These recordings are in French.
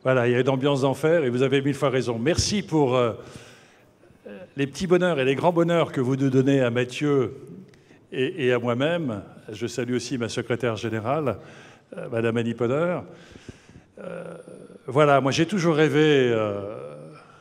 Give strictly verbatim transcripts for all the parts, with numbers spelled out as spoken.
Voilà, il y a une ambiance d'enfer et vous avez mille fois raison. Merci pour euh, les petits bonheurs et les grands bonheurs que vous nous donnez à Mathieu et, et à moi-même. Je salue aussi ma secrétaire générale, euh, Madame Annie Podder. Euh, voilà, moi j'ai toujours rêvé euh,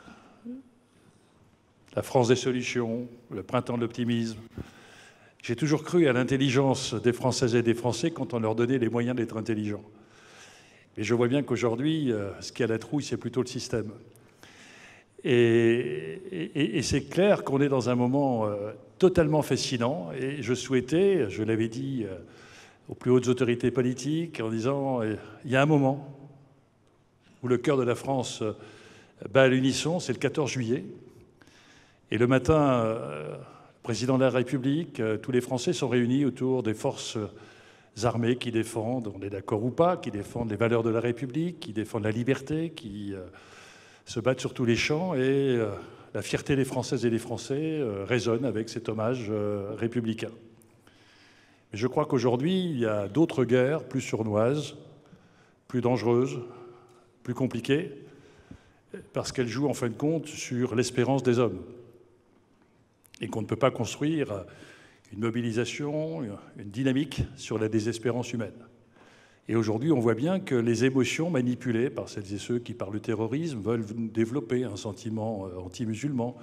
la France des solutions, le printemps de l'optimisme. J'ai toujours cru à l'intelligence des Françaises et des Français quand on leur donnait les moyens d'être intelligents. Mais je vois bien qu'aujourd'hui, euh, ce qui a la trouille, c'est plutôt le système. Et, et, et c'est clair qu'on est dans un moment euh, totalement fascinant. Et je souhaitais, je l'avais dit euh, aux plus hautes autorités politiques, en disant euh, il y a un moment où le cœur de la France euh, bat à l'unisson, c'est le quatorze juillet. Et le matin, euh, le président de la République, euh, tous les Français sont réunis autour des forces euh, armées qui défendent, on est d'accord ou pas, qui défendent les valeurs de la République, qui défendent la liberté, qui euh, se battent sur tous les champs, et euh, la fierté des Françaises et des Français euh, résonne avec cet hommage euh, républicain. Mais je crois qu'aujourd'hui, il y a d'autres guerres plus sournoises, plus dangereuses, plus compliquées, parce qu'elles jouent en fin de compte sur l'espérance des hommes, et qu'on ne peut pas construire une mobilisation, une dynamique sur la désespérance humaine. Et aujourd'hui, on voit bien que les émotions manipulées par celles et ceux qui, par le terrorisme, veulent développer un sentiment anti-musulman,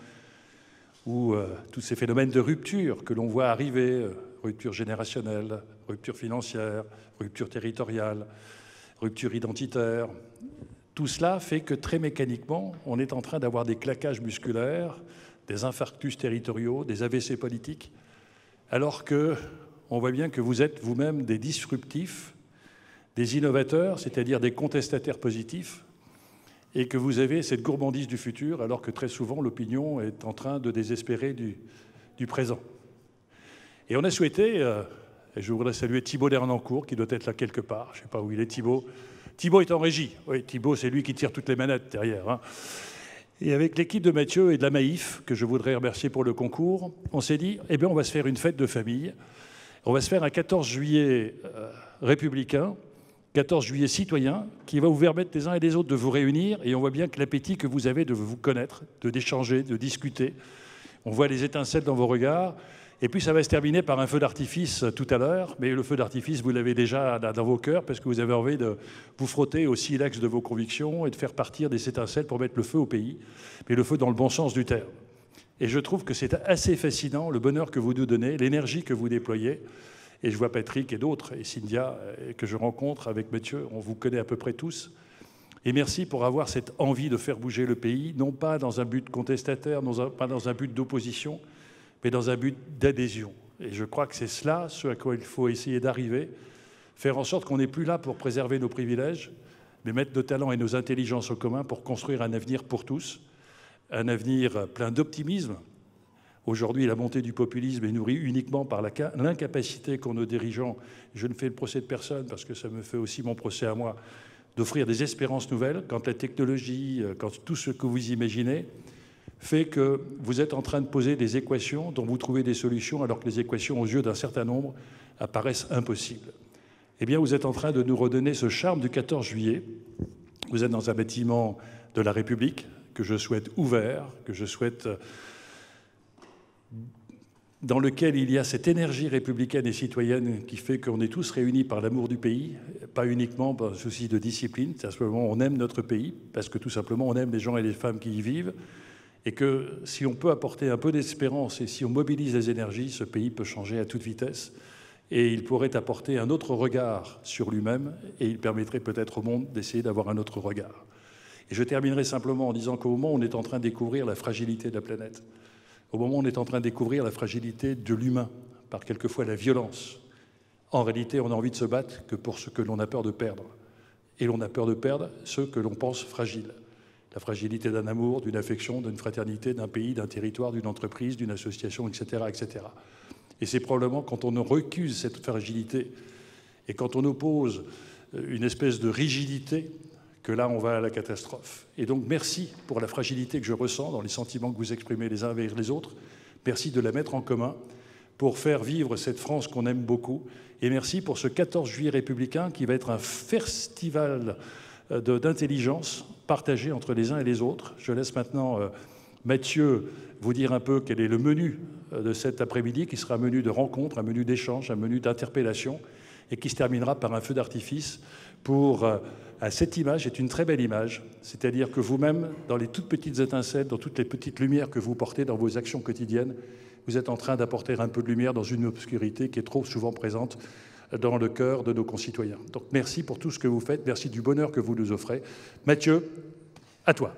ou euh, tous ces phénomènes de rupture que l'on voit arriver, euh, rupture générationnelle, rupture financière, rupture territoriale, rupture identitaire, tout cela fait que très mécaniquement, on est en train d'avoir des claquages musculaires, des infarctus territoriaux, des A V C politiques, alors qu'on voit bien que vous êtes vous-même des disruptifs, des innovateurs, c'est-à-dire des contestataires positifs, et que vous avez cette gourmandise du futur, alors que très souvent l'opinion est en train de désespérer du, du présent. Et on a souhaité, euh, et je voudrais saluer Thibault Dernancourt, qui doit être là quelque part, je ne sais pas où il est, Thibault. Thibault est en régie, oui, Thibault c'est lui qui tire toutes les manettes derrière, hein. Et avec l'équipe de Mathieu et de la Maïf, que je voudrais remercier pour le concours, on s'est dit, eh bien, on va se faire une fête de famille. On va se faire un quatorze juillet euh, républicain, quatorze juillet citoyen, qui va vous permettre les uns et les autres de vous réunir. Et on voit bien que l'appétit que vous avez de vous connaître, de d'échanger, de discuter. On voit les étincelles dans vos regards. Et puis ça va se terminer par un feu d'artifice tout à l'heure, mais le feu d'artifice, vous l'avez déjà dans vos cœurs, parce que vous avez envie de vous frotter au silex de vos convictions et de faire partir des étincelles pour mettre le feu au pays, mais le feu dans le bon sens du terme. Et je trouve que c'est assez fascinant, le bonheur que vous nous donnez, l'énergie que vous déployez. Et je vois Patrick et d'autres, et Cynthia, que je rencontre avec Mathieu, on vous connaît à peu près tous. Et merci pour avoir cette envie de faire bouger le pays, non pas dans un but contestataire, non pas dans un but d'opposition, mais dans un but d'adhésion. Et je crois que c'est cela, ce à quoi il faut essayer d'arriver, faire en sorte qu'on n'est plus là pour préserver nos privilèges, mais mettre nos talents et nos intelligences au commun pour construire un avenir pour tous, un avenir plein d'optimisme. Aujourd'hui, la montée du populisme est nourrie uniquement par l'incapacité qu'ont nos dirigeants, je ne fais le procès de personne parce que ça me fait aussi mon procès à moi, d'offrir des espérances nouvelles quand la technologie, quand tout ce que vous imaginez, fait que vous êtes en train de poser des équations dont vous trouvez des solutions alors que les équations, aux yeux d'un certain nombre, apparaissent impossibles. Eh bien, vous êtes en train de nous redonner ce charme du quatorze juillet. Vous êtes dans un bâtiment de la République que je souhaite ouvert, que je souhaite dans lequel il y a cette énergie républicaine et citoyenne qui fait qu'on est tous réunis par l'amour du pays, pas uniquement par un souci de discipline. C'est à ce moment où on aime notre pays, parce que tout simplement on aime les gens et les femmes qui y vivent, et que si on peut apporter un peu d'espérance et si on mobilise les énergies, ce pays peut changer à toute vitesse et il pourrait apporter un autre regard sur lui-même et il permettrait peut-être au monde d'essayer d'avoir un autre regard. Et je terminerai simplement en disant qu'au moment où on est en train de découvrir la fragilité de la planète, au moment où on est en train de découvrir la fragilité de l'humain, par quelquefois la violence, en réalité, on a envie de se battre que pour ce que l'on a peur de perdre. Et l'on a peur de perdre ceux que l'on pense fragiles. La fragilité d'un amour, d'une affection, d'une fraternité, d'un pays, d'un territoire, d'une entreprise, d'une association, et cetera, et cetera. Et c'est probablement quand on recuse cette fragilité et quand on oppose une espèce de rigidité que là, on va à la catastrophe. Et donc, merci pour la fragilité que je ressens dans les sentiments que vous exprimez les uns vers les autres. Merci de la mettre en commun pour faire vivre cette France qu'on aime beaucoup. Et merci pour ce quatorze juillet républicain qui va être un festival d'intelligence partagée entre les uns et les autres. Je laisse maintenant euh, Mathieu vous dire un peu quel est le menu de cet après-midi, qui sera un menu de rencontre, un menu d'échange, un menu d'interpellation, et qui se terminera par un feu d'artifice pour... Euh, cette image est une très belle image, c'est-à-dire que vous-même, dans les toutes petites étincelles, dans toutes les petites lumières que vous portez dans vos actions quotidiennes, vous êtes en train d'apporter un peu de lumière dans une obscurité qui est trop souvent présente dans le cœur de nos concitoyens. Donc merci pour tout ce que vous faites, merci du bonheur que vous nous offrez. Mathieu, à toi.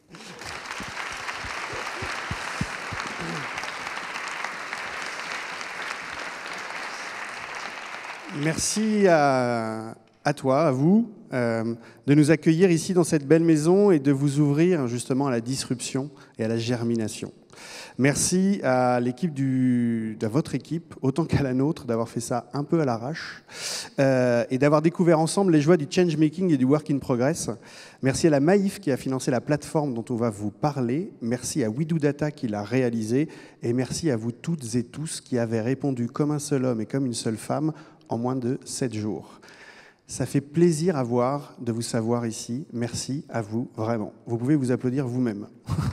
Merci à, à toi, à vous, euh, de nous accueillir ici dans cette belle maison et de vous ouvrir justement à la disruption et à la germination. Merci à l'équipe du, à votre équipe, autant qu'à la nôtre, d'avoir fait ça un peu à l'arrache euh, et d'avoir découvert ensemble les joies du change-making et du work in progress. Merci à la Maïf qui a financé la plateforme dont on va vous parler. Merci à We Do Data qui l'a réalisé. Et merci à vous toutes et tous qui avez répondu comme un seul homme et comme une seule femme en moins de sept jours. Ça fait plaisir à voir, de vous savoir ici. Merci à vous, vraiment. Vous pouvez vous applaudir vous-même.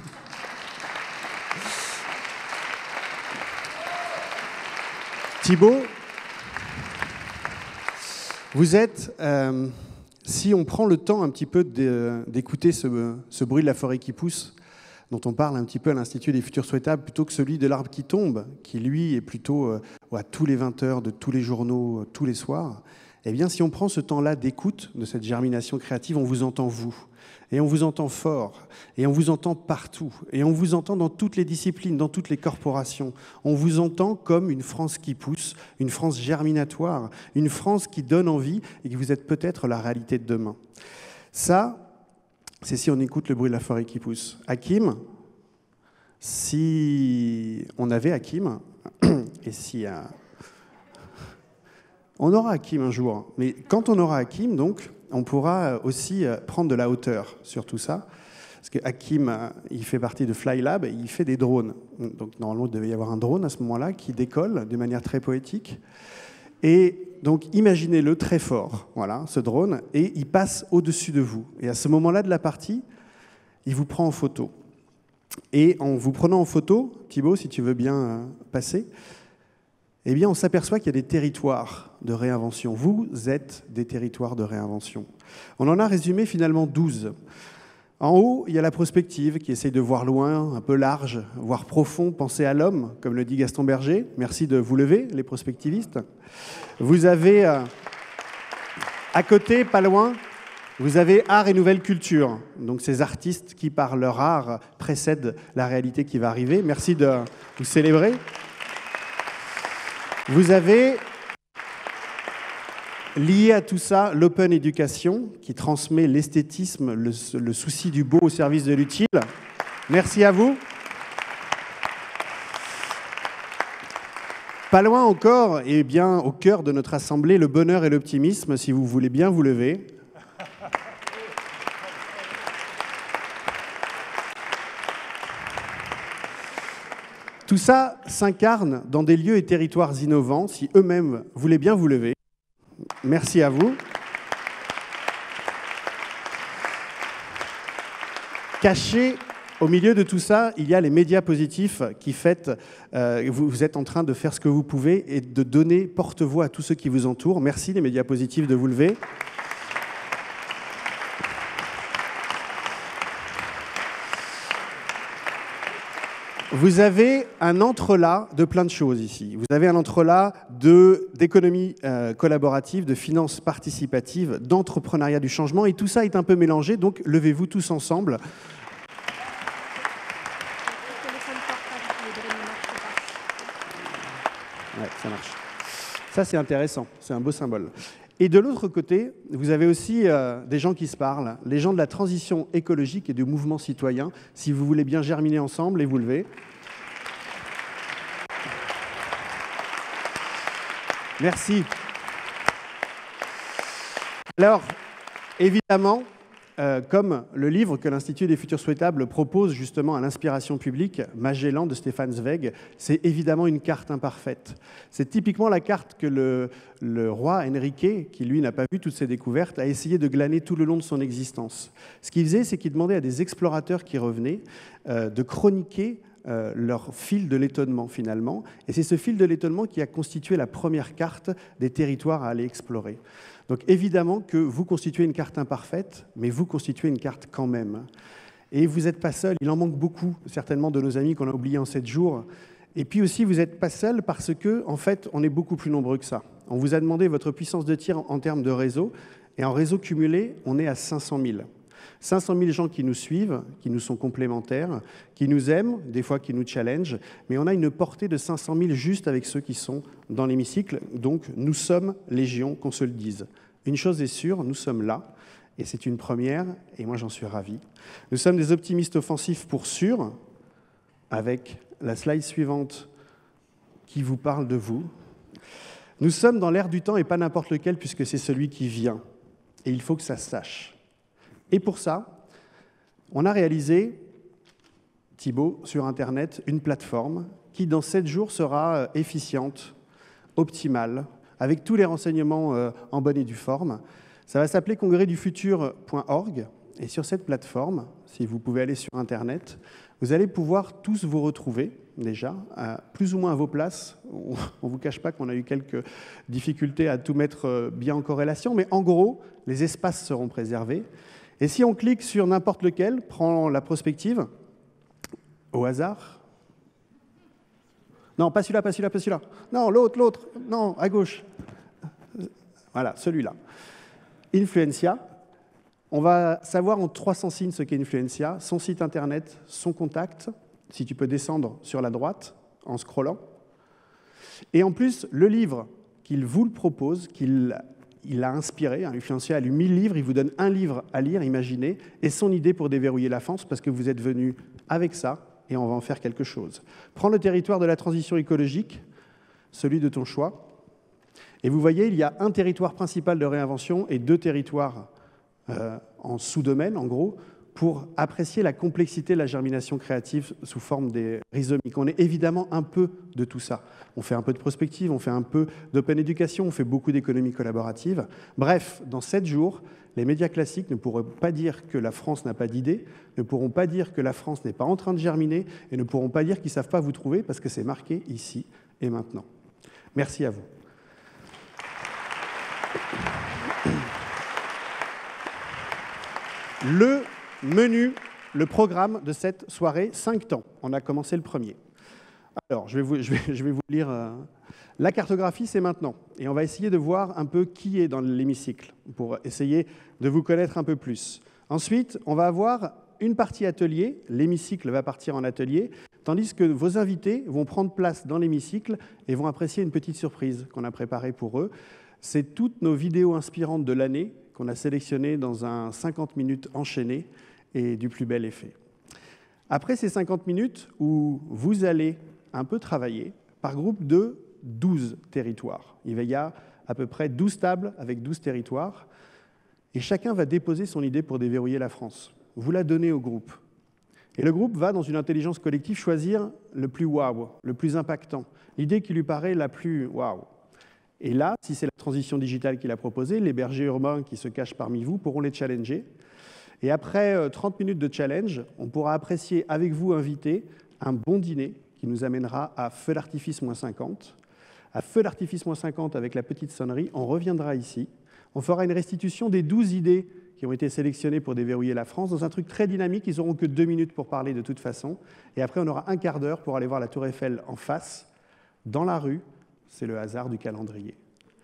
Thibaut, vous êtes, euh, si on prend le temps un petit peu d'écouter ce, ce bruit de la forêt qui pousse, dont on parle un petit peu à l'Institut des futurs souhaitables, plutôt que celui de l'arbre qui tombe, qui lui est plutôt euh, à tous les vingt heures de tous les journaux, euh, tous les soirs, eh bien si on prend ce temps-là d'écoute de cette germination créative, on vous entend vous. Et on vous entend fort, et on vous entend partout, et on vous entend dans toutes les disciplines, dans toutes les corporations. On vous entend comme une France qui pousse, une France germinatoire, une France qui donne envie et que vous êtes peut-être la réalité de demain. Ça, c'est si on écoute le bruit de la forêt qui pousse. Hakim, si on avait Hakim, et si... Euh, on aura Hakim un jour, mais quand on aura Hakim, donc... on pourra aussi prendre de la hauteur sur tout ça. Parce que Hakim, il fait partie de Flylab et il fait des drones. Donc normalement, il devait y avoir un drone à ce moment-là qui décolle de manière très poétique. Et donc imaginez-le très fort, voilà, ce drone, et il passe au-dessus de vous. Et à ce moment-là de la partie, il vous prend en photo. Et en vous prenant en photo, Thibaut, si tu veux bien passer, eh bien, on s'aperçoit qu'il y a des territoires de réinvention. Vous êtes des territoires de réinvention. On en a résumé finalement douze. En haut, il y a la prospective qui essaye de voir loin, un peu large, voir profond, penser à l'homme, comme le dit Gaston Berger. Merci de vous lever, les prospectivistes. Vous avez, euh, à côté, pas loin, vous avez art et nouvelle culture. Donc ces artistes qui, par leur art, précèdent la réalité qui va arriver. Merci de vous célébrer. Vous avez, lié à tout ça, l'open education, qui transmet l'esthétisme, le, le souci du beau au service de l'utile. Merci à vous. Pas loin encore, et bien au cœur de notre assemblée, le bonheur et l'optimisme, si vous voulez bien vous lever. Tout ça s'incarne dans des lieux et territoires innovants, si eux-mêmes voulaient bien vous lever. Merci à vous. Caché au milieu de tout ça, il y a les médias positifs qui fêtent, euh, vous, vous êtes en train de faire ce que vous pouvez et de donner porte-voix à tous ceux qui vous entourent. Merci les médias positifs de vous lever. Vous avez un entrelac de plein de choses ici. Vous avez un entrelac d'économie euh, collaborative, de finances participatives, d'entrepreneuriat du changement, et tout ça est un peu mélangé, donc levez-vous tous ensemble. Ouais, ça marche. Ça, c'est intéressant, c'est un beau symbole. Et de l'autre côté, vous avez aussi euh, des gens qui se parlent, les gens de la transition écologique et du mouvement citoyen, si vous voulez bien germiner ensemble et vous lever. Merci. Alors, évidemment, euh, comme le livre que l'Institut des Futurs Souhaitables propose justement à l'inspiration publique, Magellan de Stefan Zweig, c'est évidemment une carte imparfaite. C'est typiquement la carte que le, le roi Enrique, qui lui n'a pas vu toutes ces découvertes, a essayé de glaner tout le long de son existence. Ce qu'il faisait, c'est qu'il demandait à des explorateurs qui revenaient euh, de chroniquer euh, leur fil de l'étonnement finalement. Et c'est ce fil de l'étonnement qui a constitué la première carte des territoires à aller explorer. Donc évidemment que vous constituez une carte imparfaite, mais vous constituez une carte quand même. Et vous n'êtes pas seul, il en manque beaucoup, certainement, de nos amis qu'on a oubliés en sept jours. Et puis aussi, vous n'êtes pas seul parce que, en fait, on est beaucoup plus nombreux que ça. On vous a demandé votre puissance de tir en termes de réseau, et en réseau cumulé, on est à cinq cent mille. cinq cent mille gens qui nous suivent, qui nous sont complémentaires, qui nous aiment, des fois qui nous challengent, mais on a une portée de cinq cent mille juste avec ceux qui sont dans l'hémicycle. Donc, nous sommes légion, qu'on se le dise. Une chose est sûre, nous sommes là, et c'est une première, et moi j'en suis ravi. Nous sommes des optimistes offensifs pour sûr, avec la slide suivante qui vous parle de vous. Nous sommes dans l'air du temps, et pas n'importe lequel, puisque c'est celui qui vient. Et il faut que ça se sache. Et pour ça, on a réalisé, Thibaut, sur Internet, une plateforme qui, dans sept jours, sera efficiente, optimale, avec tous les renseignements euh, en bonne et due forme. Ça va s'appeler congrès du futur point org. Et sur cette plateforme, si vous pouvez aller sur Internet, vous allez pouvoir tous vous retrouver, déjà, à plus ou moins à vos places. On ne vous cache pas qu'on a eu quelques difficultés à tout mettre bien en corrélation, mais en gros, les espaces seront préservés. Et si on clique sur n'importe lequel, prend la prospective, au hasard. Non, pas celui-là, pas celui-là, pas celui-là. Non, l'autre, l'autre. Non, à gauche. Voilà, celui-là. Influencia. On va savoir en trois cents signes ce qu'est Influencia, son site internet, son contact, si tu peux descendre sur la droite en scrollant. Et en plus, le livre qu'il vous le propose, qu'il il a inspiré, hein, Influencia a lu mille livres, il vous donne un livre à lire, imaginez, et son idée pour déverrouiller la France, parce que vous êtes venu avec ça, et on va en faire quelque chose. Prends le territoire de la transition écologique, celui de ton choix, et vous voyez, il y a un territoire principal de réinvention et deux territoires euh, en sous-domaine, en gros, pour apprécier la complexité de la germination créative sous forme des rhizomiques. On est évidemment un peu de tout ça. On fait un peu de prospective, on fait un peu d'open education, on fait beaucoup d'économie collaborative. Bref, dans sept jours, les médias classiques ne pourront pas dire que la France n'a pas d'idées, ne pourront pas dire que la France n'est pas en train de germiner et ne pourront pas dire qu'ils ne savent pas vous trouver parce que c'est marqué ici et maintenant. Merci à vous. Le menu, le programme de cette soirée, cinq temps. On a commencé le premier. Alors, je vais vous, je vais, je vais vous lire. Euh, la cartographie, c'est maintenant. Et on va essayer de voir un peu qui est dans l'hémicycle pour essayer de vous connaître un peu plus. Ensuite, on va avoir une partie atelier. L'hémicycle va partir en atelier, tandis que vos invités vont prendre place dans l'hémicycle et vont apprécier une petite surprise qu'on a préparée pour eux. C'est toutes nos vidéos inspirantes de l'année qu'on a sélectionnées dans un cinquante minutes enchaîné et du plus bel effet. Après ces cinquante minutes où vous allez un peu travailler par groupe de douze territoires. Il y a à peu près douze tables avec douze territoires et chacun va déposer son idée pour déverrouiller la France. Vous la donnez au groupe. Et le groupe va, dans une intelligence collective, choisir le plus waouh, le plus impactant, l'idée qui lui paraît la plus waouh. Et là, si c'est la transition digitale qu'il a proposée, les bergers urbains qui se cachent parmi vous pourront les challenger. Et après trente minutes de challenge, on pourra apprécier avec vous, invités, un bon dîner qui nous amènera à feu d'artifice moins cinquante. À feu d'artifice moins cinquante avec la petite sonnerie, on reviendra ici. On fera une restitution des douze idées qui ont été sélectionnées pour déverrouiller la France dans un truc très dynamique. Ils n'auront que deux minutes pour parler de toute façon. Et après, on aura un quart d'heure pour aller voir la Tour Eiffel en face, dans la rue. C'est le hasard du calendrier.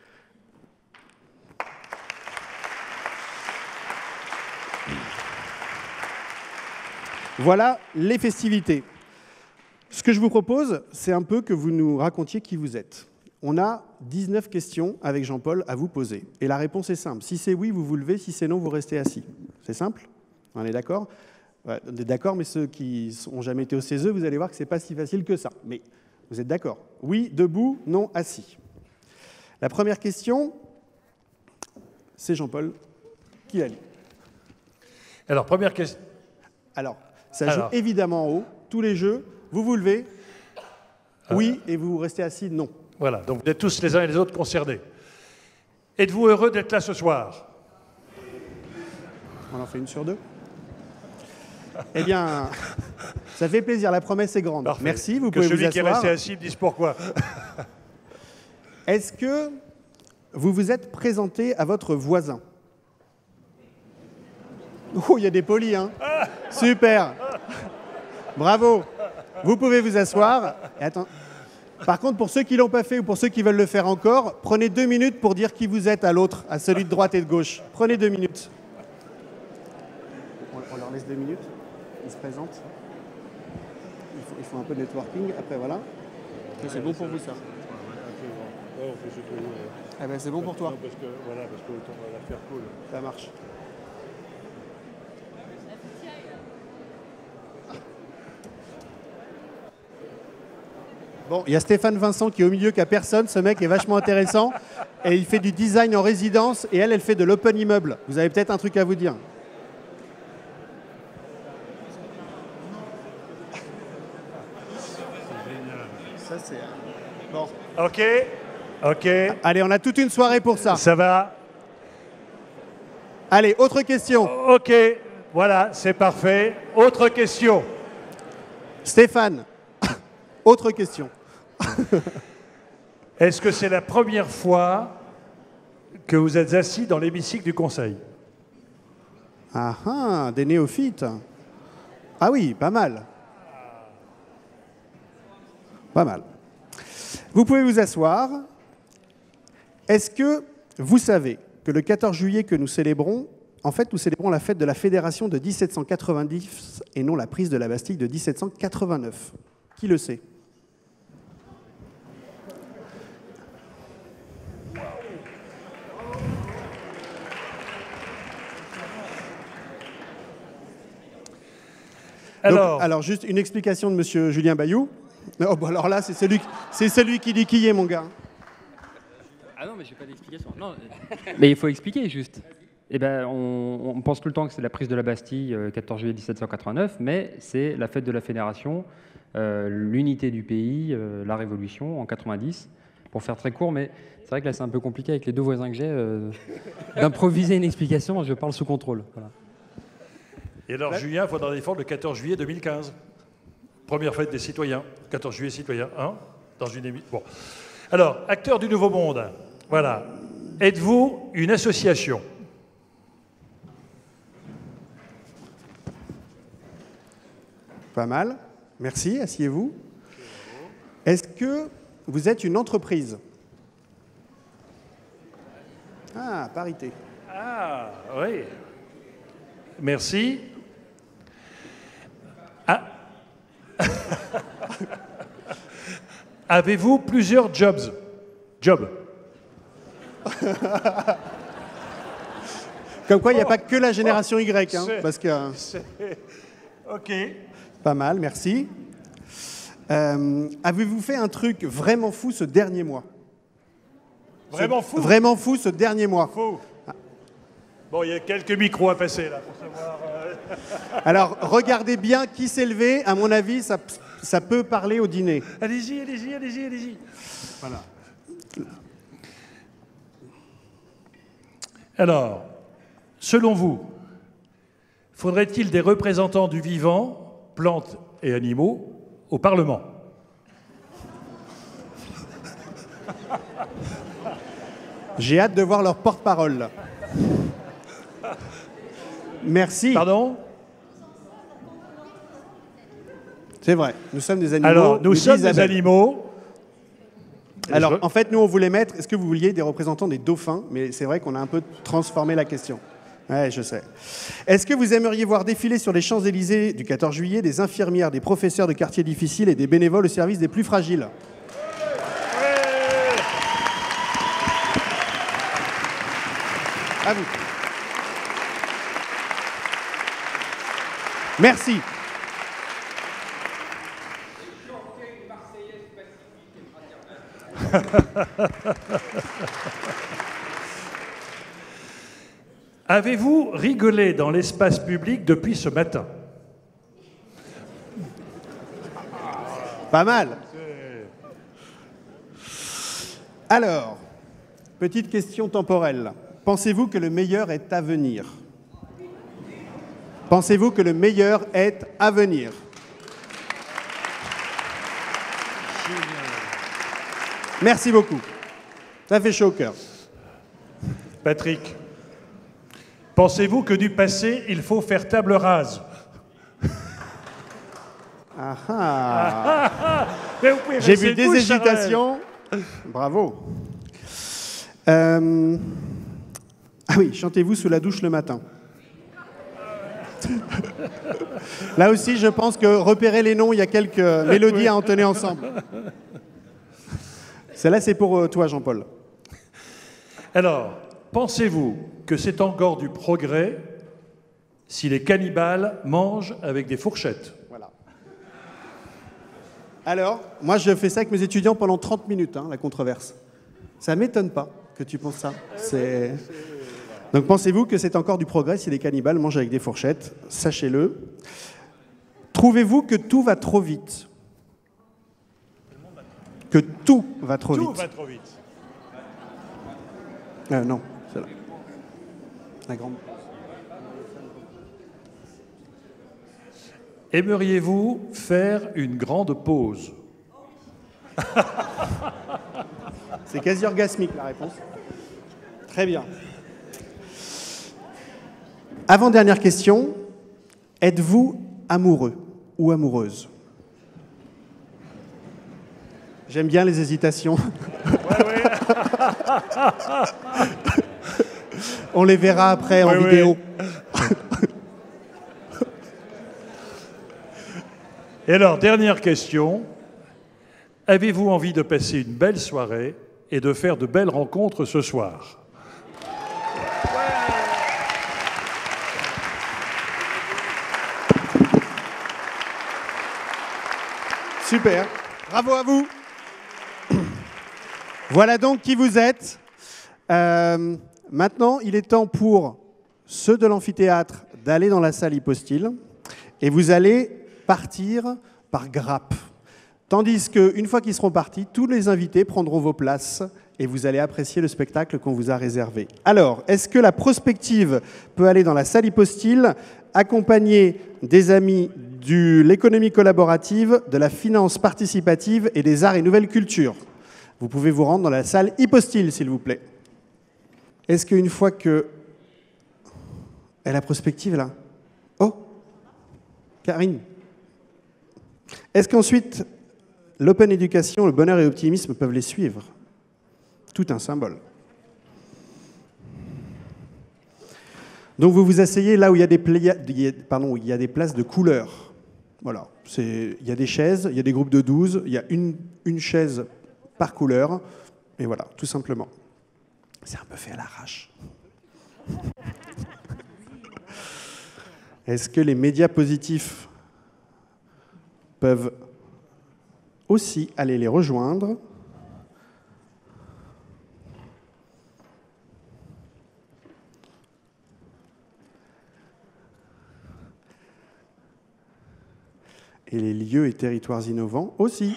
Voilà les festivités. Ce que je vous propose, c'est un peu que vous nous racontiez qui vous êtes. On a dix-neuf questions avec Jean-Paul à vous poser. Et la réponse est simple. Si c'est oui, vous vous levez. Si c'est non, vous restez assis. C'est simple? On est d'accord? Ouais, on est d'accord, mais ceux qui n'ont jamais été au C E S E, vous allez voir que ce n'est pas si facile que ça. Mais vous êtes d'accord? Oui, debout, non, assis. La première question, c'est Jean-Paul qui la lit. Alors, première question. Alors, ça joue Alors. évidemment en haut, tous les jeux. Vous vous levez, oui, et vous restez assis, non. Voilà, donc vous êtes tous les uns et les autres concernés. Êtes-vous heureux d'être là ce soir? On en fait une sur deux. Eh bien, ça fait plaisir, la promesse est grande. Parfait. Merci, vous que pouvez vous celui qui est asseoir. resté assis me dise pourquoi. Est-ce que vous vous êtes présenté à votre voisin? Oh, il y a des polis, hein. Super. Bravo. Vous pouvez vous asseoir. Et attends. Par contre, pour ceux qui ne l'ont pas fait ou pour ceux qui veulent le faire encore, prenez deux minutes pour dire qui vous êtes à l'autre, à celui de droite et de gauche. Prenez deux minutes. On, on leur laisse deux minutes. Ils se présentent. Ils font, ils font un peu de networking. Après, voilà. C'est bon pour vous, ça. Eh ben, c'est bon pour toi. Parce que, voilà, parce que on va la faire cool. Ça marche. Bon, il y a Stéphane Vincent qui est au milieu, qui a personne. Ce mec est vachement intéressant. Et il fait du design en résidence. Et elle, elle fait de l'open immeuble. Vous avez peut-être un truc à vous dire. Ça, c'est... Bon. Ok, ok. Allez, on a toute une soirée pour ça. Ça va. Allez, autre question. Ok, voilà, c'est parfait. Autre question. Stéphane, autre question. Est-ce que c'est la première fois que vous êtes assis dans l'hémicycle du Conseil? Ah ah, des néophytes. Ah oui, pas mal. Pas mal. Vous pouvez vous asseoir. Est-ce que vous savez que le quatorze juillet que nous célébrons, en fait, nous célébrons la fête de la Fédération de mille sept cent quatre-vingt-dix et non la prise de la Bastille de mille sept cent quatre-vingt-neuf? Qui le sait? Alors, Donc, alors, juste une explication de monsieur Julien Bayou. Oh, bon, alors là, c'est celui, c'est celui qui dit qui est, mon gars. Ah non, mais j'ai pas d'explication. Non, mais il faut expliquer juste. Eh ben, on, on pense tout le temps que c'est la prise de la Bastille, euh, quatorze juillet mille sept cent quatre-vingt-neuf, mais c'est la fête de la Fédération, euh, l'unité du pays, euh, la Révolution en quatre-vingt-dix. Pour faire très court, mais c'est vrai que là c'est un peu compliqué avec les deux voisins que j'ai euh, d'improviser une explication. Je parle sous contrôle. Voilà. et alors, Julien, il faudra défendre le quatorze juillet deux mille quinze. Première fête des citoyens. quatorze juillet citoyen un, dans une émission. Bon. Alors, acteurs du Nouveau Monde. Voilà. Êtes-vous une association? Pas mal. Merci, asseyez-vous. Est-ce que vous êtes une entreprise? Ah, parité. Ah, oui. Merci. Ah. Avez-vous plusieurs jobs? Jobs. Comme quoi, il n'y a pas que la génération Y, hein, parce que... OK. Pas mal, merci. Euh, avez-vous fait un truc vraiment fou ce dernier mois? Vraiment Ce- fou? Vraiment fou ce dernier mois. Fou. Bon, il y a quelques micros à passer, là, pour savoir... euh, Alors, regardez bien qui s'est levé. À mon avis, ça, ça peut parler au dîner. Allez-y, allez-y, allez-y, allez-y. Voilà. Alors, selon vous, faudrait-il des représentants du vivant, plantes et animaux, au Parlement? J'ai hâte de voir leur porte-parole. Merci. Pardon? C'est vrai, nous sommes des animaux. Alors, nous dit sommes des Isabelle. animaux. Alors, Je- en fait, nous, on voulait mettre, est-ce que vous vouliez des représentants des dauphins? Mais c'est vrai qu'on a un peu transformé la question. Ouais, je sais. Est-ce que vous aimeriez voir défiler sur les Champs-Élysées du quatorze juillet des infirmières, des professeurs de quartiers difficiles et des bénévoles au service des plus fragiles? À vous. Merci. Avez-vous rigolé dans l'espace public depuis ce matin? Pas mal. Alors, petite question temporelle. Pensez-vous que le meilleur est à venir? Pensez-vous que le meilleur est à venir? Merci beaucoup. Ça fait chaud au cœur. Patrick, pensez-vous que du passé, il faut faire table rase? Ah ah. Mais vous pouvez J'ai rester vu des debout, hésitations. Bravo. Euh... Ah oui, chantez-vous sous la douche le matin. Là aussi, je pense que repérer les noms, il y a quelques mélodies à entonner ensemble. Celle-là, c'est pour toi, Jean-Paul. Alors, pensez-vous que c'est encore du progrès si les cannibales mangent avec des fourchettes? Voilà. Alors, moi, je fais ça avec mes étudiants pendant trente minutes, hein, la controverse. Ça ne m'étonne pas que tu penses ça. C'est... Donc, pensez-vous que c'est encore du progrès si les cannibales mangent avec des fourchettes? Sachez-le. Trouvez-vous que tout va trop vite? Que tout va trop Tout vite. va trop vite. Euh, non, c'est là. La grande. Aimeriez-vous faire une grande pause? C'est quasi orgasmique, la réponse. Très bien. Avant-dernière question. Êtes-vous amoureux ou amoureuse? J'aime bien les hésitations. Ouais, ouais. On les verra après en Ouais, vidéo. ouais. Et alors, dernière question. Avez-vous envie de passer une belle soirée et de faire de belles rencontres ce soir? Super. Bravo à vous. Voilà donc qui vous êtes. Euh, maintenant, il est temps pour ceux de l'amphithéâtre d'aller dans la salle hypostyle et vous allez partir par grappe. Tandis qu'une fois qu'ils seront partis, tous les invités prendront vos places et vous allez apprécier le spectacle qu'on vous a réservé. Alors, est-ce que la prospective peut aller dans la salle hypostyle, accompagnée des amis de l'économie collaborative, de la finance participative et des arts et nouvelles cultures? Vous pouvez vous rendre dans la salle hypostyle, s'il vous plaît. Est-ce qu'une fois que... Et la prospective, là? Oh, Karine. Est-ce qu'ensuite, l'open éducation, le bonheur et l'optimisme peuvent les suivre? Tout un symbole. Donc vous vous asseyez là où il y a des, pléia... Pardon, où il y a des places de couleur. Voilà. Il y a des chaises, il y a des groupes de douze, il y a une, une chaise par couleur, et voilà, tout simplement. C'est un peu fait à l'arrache. Est-ce que les médias positifs peuvent aussi aller les rejoindre? Et les lieux et territoires innovants aussi.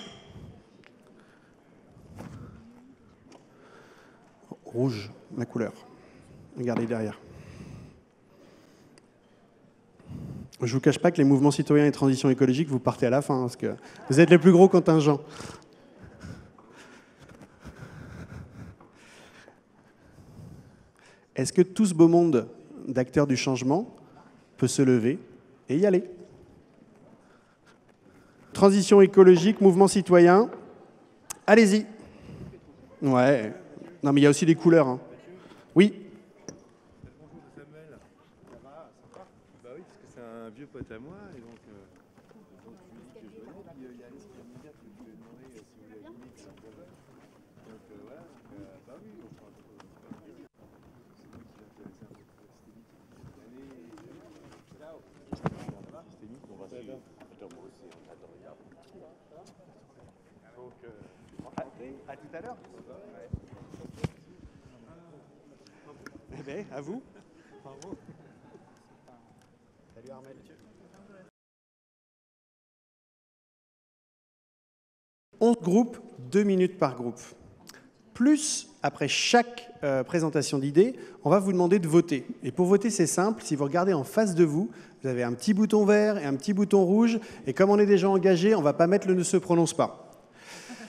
Rouge, la couleur. Regardez derrière. Je ne vous cache pas que les mouvements citoyens et transition écologique, vous partez à la fin, parce que vous êtes les plus gros contingents. Est-ce que tout ce beau monde d'acteurs du changement peut se lever et y aller? Transition écologique, mouvement citoyen, allez-y. Ouais. Non, mais il y a aussi des couleurs. Hein. Oui. Bonjour Samuel. Ça va, ça va? Bah oui, parce que c'est un vieux pote à moi, et donc, euh, donc je lui dis que je venais, puis il y a Alice qui m'a dit, je lui ai demandé si vous voulez venir, si vous voulez. Donc euh, voilà, donc, euh, bah oui, on fera un peu de plaisir. C'est lui qui l'intéressait un peu pour systémique depuis des années. Ciao. Ça va? Systémique, on va suivre. Moi aussi, on adore rien. Donc, euh, à, à tout à l'heure. Eh bien, à vous. Enfin, onze groupes, deux minutes par groupe. Plus, après chaque euh, présentation d'idées, on va vous demander de voter. Et pour voter, c'est simple. Si vous regardez en face de vous, vous avez un petit bouton vert et un petit bouton rouge. Et comme on est déjà engagé, on ne va pas mettre le « ne se prononce pas ». D'accord ?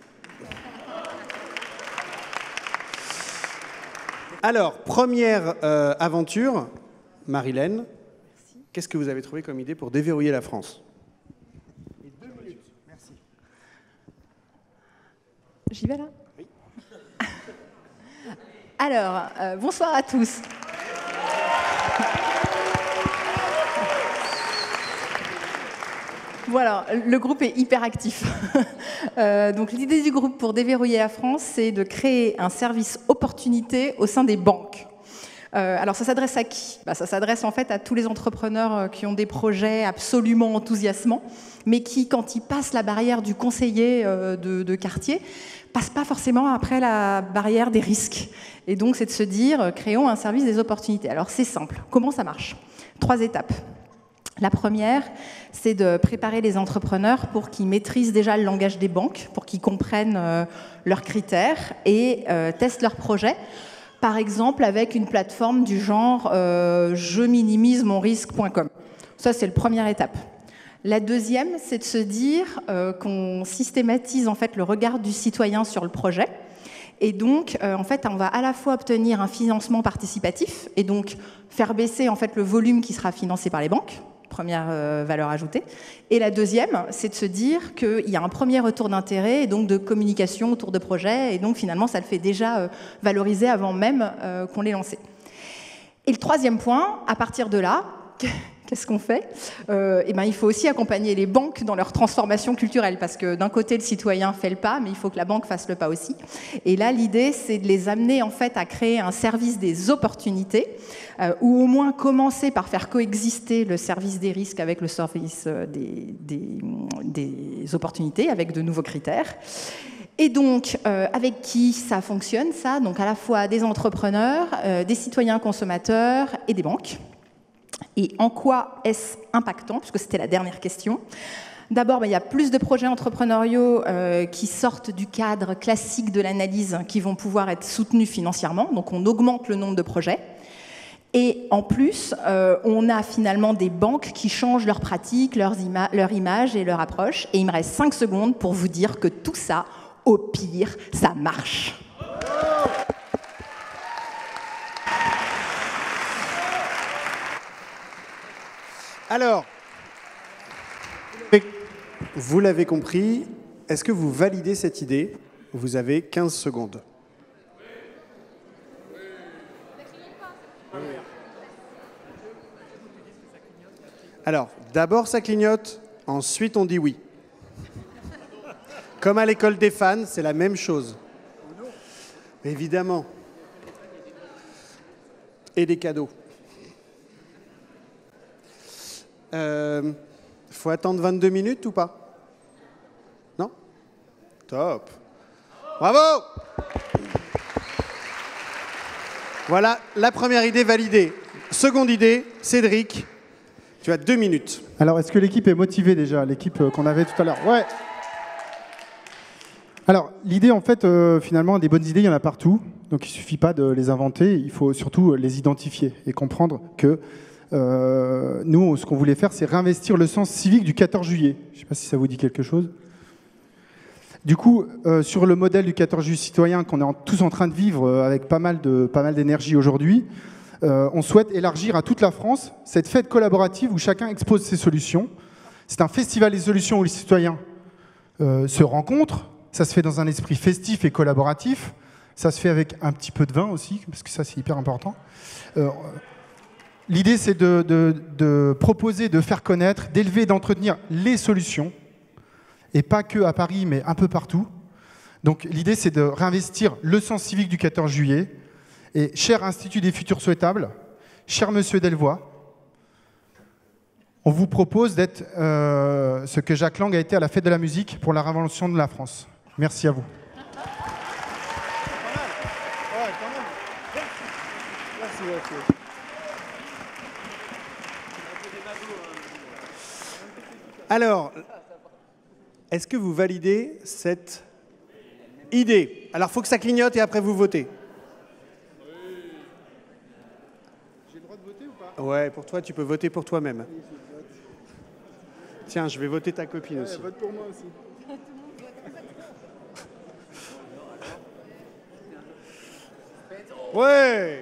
Alors, première euh, aventure, Marilène, qu'est-ce que vous avez trouvé comme idée pour déverrouiller la France ? Et deux minutes. Merci. J'y vais là ? Oui. Alors, euh, bonsoir à tous. Voilà, le groupe est hyper actif. euh, donc l'idée du groupe pour déverrouiller la France, c'est de créer un service opportunité au sein des banques. Euh, alors ça s'adresse à qui ? Bah, ça s'adresse en fait à tous les entrepreneurs qui ont des projets absolument enthousiasmants, mais qui, quand ils passent la barrière du conseiller euh, de, de quartier, passent pas forcément après la barrière des risques. Et donc c'est de se dire, euh, créons un service des opportunités. Alors c'est simple. Comment ça marche ? Trois étapes. La première, c'est de préparer les entrepreneurs pour qu'ils maîtrisent déjà le langage des banques, pour qu'ils comprennent euh, leurs critères et euh, testent leurs projets. Par exemple, avec une plateforme du genre euh, « je minimise mon risque point com ». Ça, c'est la première étape. La deuxième, c'est de se dire euh, qu'on systématise en fait, le regard du citoyen sur le projet. Et donc, euh, en fait, on va à la fois obtenir un financement participatif et donc faire baisser en fait, le volume qui sera financé par les banques. Première euh, valeur ajoutée. Et la deuxième, c'est de se dire qu'il y a un premier retour d'intérêt et donc de communication autour de projets. Et donc, finalement, ça le fait déjà euh, valoriser avant même euh, qu'on l'ait lancé. Et le troisième point, à partir de là, qu'est-ce qu'on fait ? euh, Eh ben, il faut aussi accompagner les banques dans leur transformation culturelle, parce que d'un côté, le citoyen fait le pas, mais il faut que la banque fasse le pas aussi. Et là, l'idée, c'est de les amener en fait à créer un service des opportunités, euh, ou au moins commencer par faire coexister le service des risques avec le service euh, des, des, des opportunités, avec de nouveaux critères. Et donc, euh, avec qui ça fonctionne, ça ? Donc, à la fois des entrepreneurs, euh, des citoyens consommateurs et des banques. Et en quoi est-ce impactant ? Puisque c'était la dernière question. D'abord, bah, il y a plus de projets entrepreneuriaux euh, qui sortent du cadre classique de l'analyse qui vont pouvoir être soutenus financièrement. Donc, on augmente le nombre de projets. Et en plus, euh, on a finalement des banques qui changent leurs pratiques, leurs ima- leur image et leur approche. Et il me reste cinq secondes pour vous dire que tout ça, au pire, ça marche. Alors, vous l'avez compris, est-ce que vous validez cette idée ? Vous avez quinze secondes. Alors, d'abord ça clignote, ensuite on dit oui. Comme à l'école des fans, c'est la même chose. Évidemment. Et des cadeaux. Il euh, faut attendre vingt-deux minutes ou pas? Non? Top. Bravo! Voilà la première idée validée. Seconde idée, Cédric, tu as deux minutes. Alors, est-ce que l'équipe est motivée déjà, l'équipe qu'on avait tout à l'heure? Ouais. Alors, l'idée, en fait, euh, finalement, des bonnes idées, il y en a partout. Donc, il ne suffit pas de les inventer, il faut surtout les identifier et comprendre que euh, nous, ce qu'on voulait faire, c'est réinvestir le sens civique du quatorze juillet. Je ne sais pas si ça vous dit quelque chose. Du coup, euh, sur le modèle du quatorze juillet citoyen qu'on est en, tous en train de vivre euh, avec pas mal de, pas mal d'énergie aujourd'hui, euh, on souhaite élargir à toute la France cette fête collaborative où chacun expose ses solutions. C'est un festival des solutions où les citoyens euh, se rencontrent. Ça se fait dans un esprit festif et collaboratif. Ça se fait avec un petit peu de vin aussi, parce que ça, c'est hyper important. Euh, L'idée, c'est de, de, de proposer, de faire connaître, d'élever et d'entretenir les solutions, et pas que à Paris, mais un peu partout. Donc l'idée, c'est de réinvestir le sens civique du quatorze juillet. Et cher Institut des Futurs Souhaitables, cher Monsieur Delvoye, on vous propose d'être euh, ce que Jacques Lang a été à la Fête de la musique pour la réinvention de la France. Merci à vous. Merci, merci. Alors, est-ce que vous validez cette idée? Alors, il faut que ça clignote et après vous votez. J'ai le droit de voter ou pas? Ouais, pour toi, tu peux voter pour toi-même. Tiens, je vais voter ta copine aussi. Ouais, vote pour moi aussi. Ouais.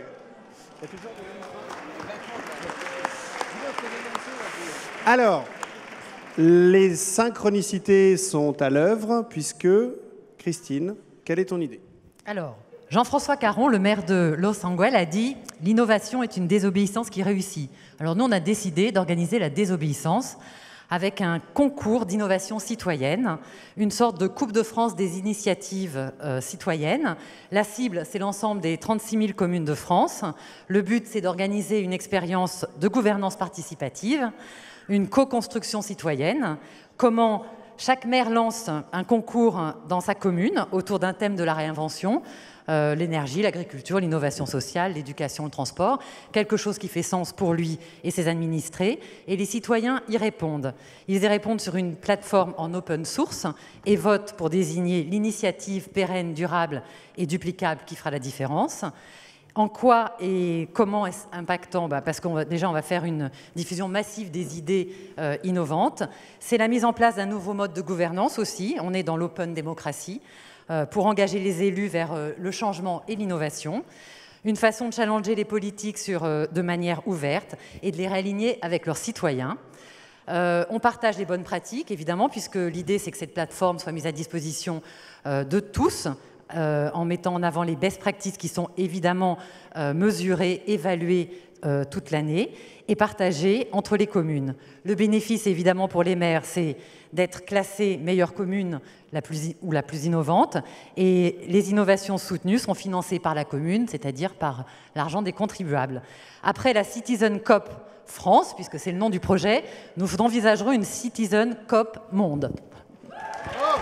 Alors, les synchronicités sont à l'œuvre puisque, Christine, quelle est ton idée? Alors, Jean-François Caron, le maire de Los Angeles, a dit « L'innovation est une désobéissance qui réussit ». Alors nous, on a décidé d'organiser la désobéissance avec un concours d'innovation citoyenne, une sorte de Coupe de France des initiatives euh, citoyennes. La cible, c'est l'ensemble des trente-six mille communes de France. Le but, c'est d'organiser une expérience de gouvernance participative, une co-construction citoyenne, comment chaque maire lance un concours dans sa commune autour d'un thème de la réinvention, euh, l'énergie, l'agriculture, l'innovation sociale, l'éducation, le transport, quelque chose qui fait sens pour lui et ses administrés, et les citoyens y répondent. Ils y répondent sur une plateforme en open source et votent pour désigner l'initiative pérenne, durable et duplicable qui fera la différence. En quoi et comment est-ce impactant? Bah parce qu'on va, déjà, on va faire une diffusion massive des idées euh, innovantes. C'est la mise en place d'un nouveau mode de gouvernance aussi. On est dans l'open démocratie euh, pour engager les élus vers euh, le changement et l'innovation. Une façon de challenger les politiques sur, euh, de manière ouverte et de les réaligner avec leurs citoyens. Euh, on partage les bonnes pratiques, évidemment, puisque l'idée, c'est que cette plateforme soit mise à disposition euh, de tous, Euh, en mettant en avant les best practices qui sont évidemment euh, mesurées, évaluées euh, toute l'année et partagées entre les communes. Le bénéfice, évidemment, pour les maires, c'est d'être classée meilleure commune la plus, ou la plus innovante, et les innovations soutenues sont financées par la commune, c'est-à-dire par l'argent des contribuables. Après la Citizen COP France, puisque c'est le nom du projet, nous envisagerons une Citizen COP Monde. Oh.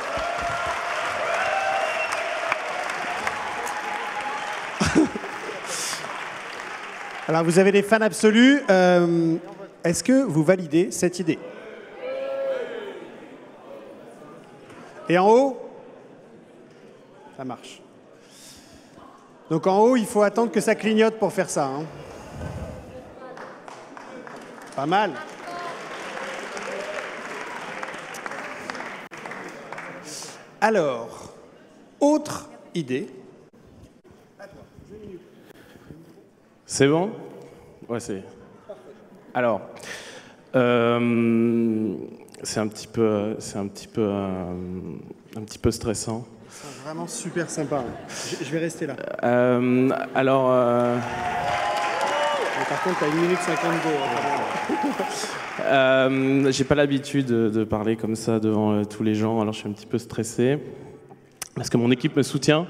Alors, vous avez des fans absolus. Euh, Est-ce que vous validez cette idée? Et en haut? Ça marche. Donc en haut, il faut attendre que ça clignote pour faire ça. Hein. Pas mal. Alors, autre idée. C'est bon? Ouais, c'est... Alors, euh, c'est un petit peu, c'est un petit peu, euh, un petit peu stressant. C'est vraiment super sympa. Je, je vais rester là. Euh, alors... Euh... Mais par contre, t'as une minute cinquante-deux. euh, j'ai pas l'habitude de, de parler comme ça devant euh, tous les gens, alors je suis un petit peu stressé. Parce que mon équipe me soutient.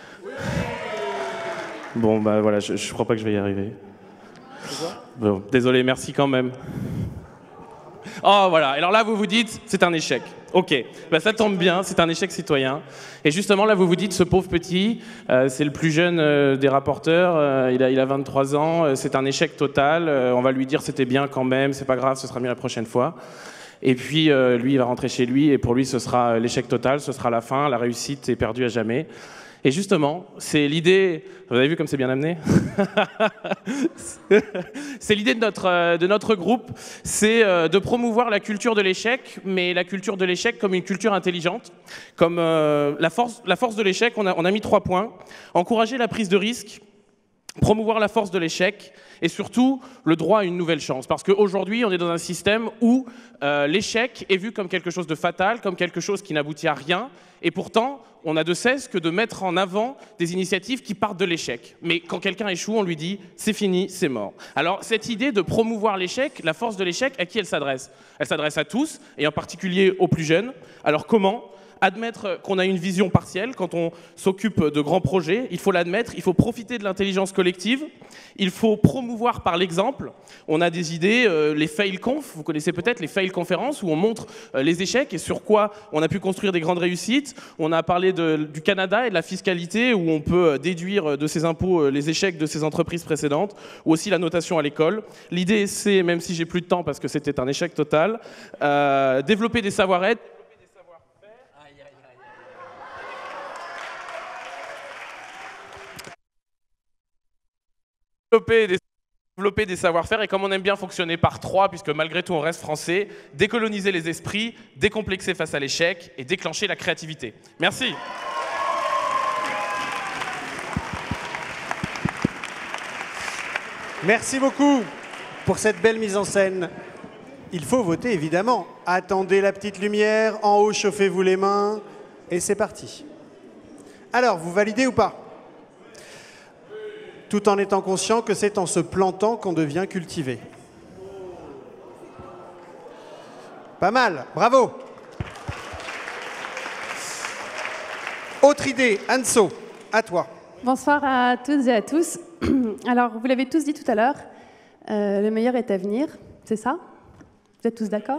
Bon, bah voilà, je, je crois pas que je vais y arriver. Bon, désolé, merci quand même. Oh, voilà, alors là, vous vous dites, c'est un échec. Ok, bah, ça tombe bien, c'est un échec citoyen. Et justement, là, vous vous dites, ce pauvre petit, euh, c'est le plus jeune euh, des rapporteurs, euh, il, a, il a vingt-trois ans, euh, c'est un échec total, euh, on va lui dire c'était bien quand même, c'est pas grave, ce sera mieux la prochaine fois. Et puis, euh, lui, il va rentrer chez lui, et pour lui, ce sera l'échec total, ce sera la fin, la réussite est perdue à jamais. Et justement, c'est l'idée, vous avez vu comme c'est bien amené? C'est l'idée de notre, de notre groupe, c'est de promouvoir la culture de l'échec, mais la culture de l'échec comme une culture intelligente. Comme euh, la, force, la force de l'échec, on a, on a mis trois points. Encourager la prise de risque, promouvoir la force de l'échec et surtout le droit à une nouvelle chance. Parce qu'aujourd'hui, on est dans un système où euh, l'échec est vu comme quelque chose de fatal, comme quelque chose qui n'aboutit à rien. Et pourtant, on n'a de cesse que de mettre en avant des initiatives qui partent de l'échec. Mais quand quelqu'un échoue, on lui dit « c'est fini, c'est mort ». Alors cette idée de promouvoir l'échec, la force de l'échec, à qui elle s'adresse? Elle s'adresse à tous, et en particulier aux plus jeunes. Alors comment? admettre qu'on a une vision partielle quand on s'occupe de grands projets. Il faut l'admettre, il faut profiter de l'intelligence collective, il faut promouvoir par l'exemple. On a des idées, euh, les fail conf, vous connaissez peut-être les fail conférences où on montre euh, les échecs et sur quoi on a pu construire des grandes réussites. On a parlé de, du Canada et de la fiscalité où on peut déduire de ses impôts les échecs de ses entreprises précédentes, ou aussi la notation à l'école. L'idée, c'est, même si j'ai plus de temps parce que c'était un échec total, euh, développer des savoir-être, développer des savoir-faire. Développer des développer des savoir-faire et comme on aime bien fonctionner par trois, puisque malgré tout on reste français, décoloniser les esprits, décomplexer face à l'échec et déclencher la créativité. Merci. Merci beaucoup pour cette belle mise en scène. Il faut voter, évidemment. Attendez la petite lumière, en haut, chauffez-vous les mains, et c'est parti. Alors, vous validez ou pas? Tout en étant conscient que c'est en se plantant qu'on devient cultivé. Pas mal, bravo. Autre idée, Anso, à toi. Bonsoir à toutes et à tous. Alors, vous l'avez tous dit tout à l'heure, euh, le meilleur est à venir, c'est ça? Vous êtes tous d'accord?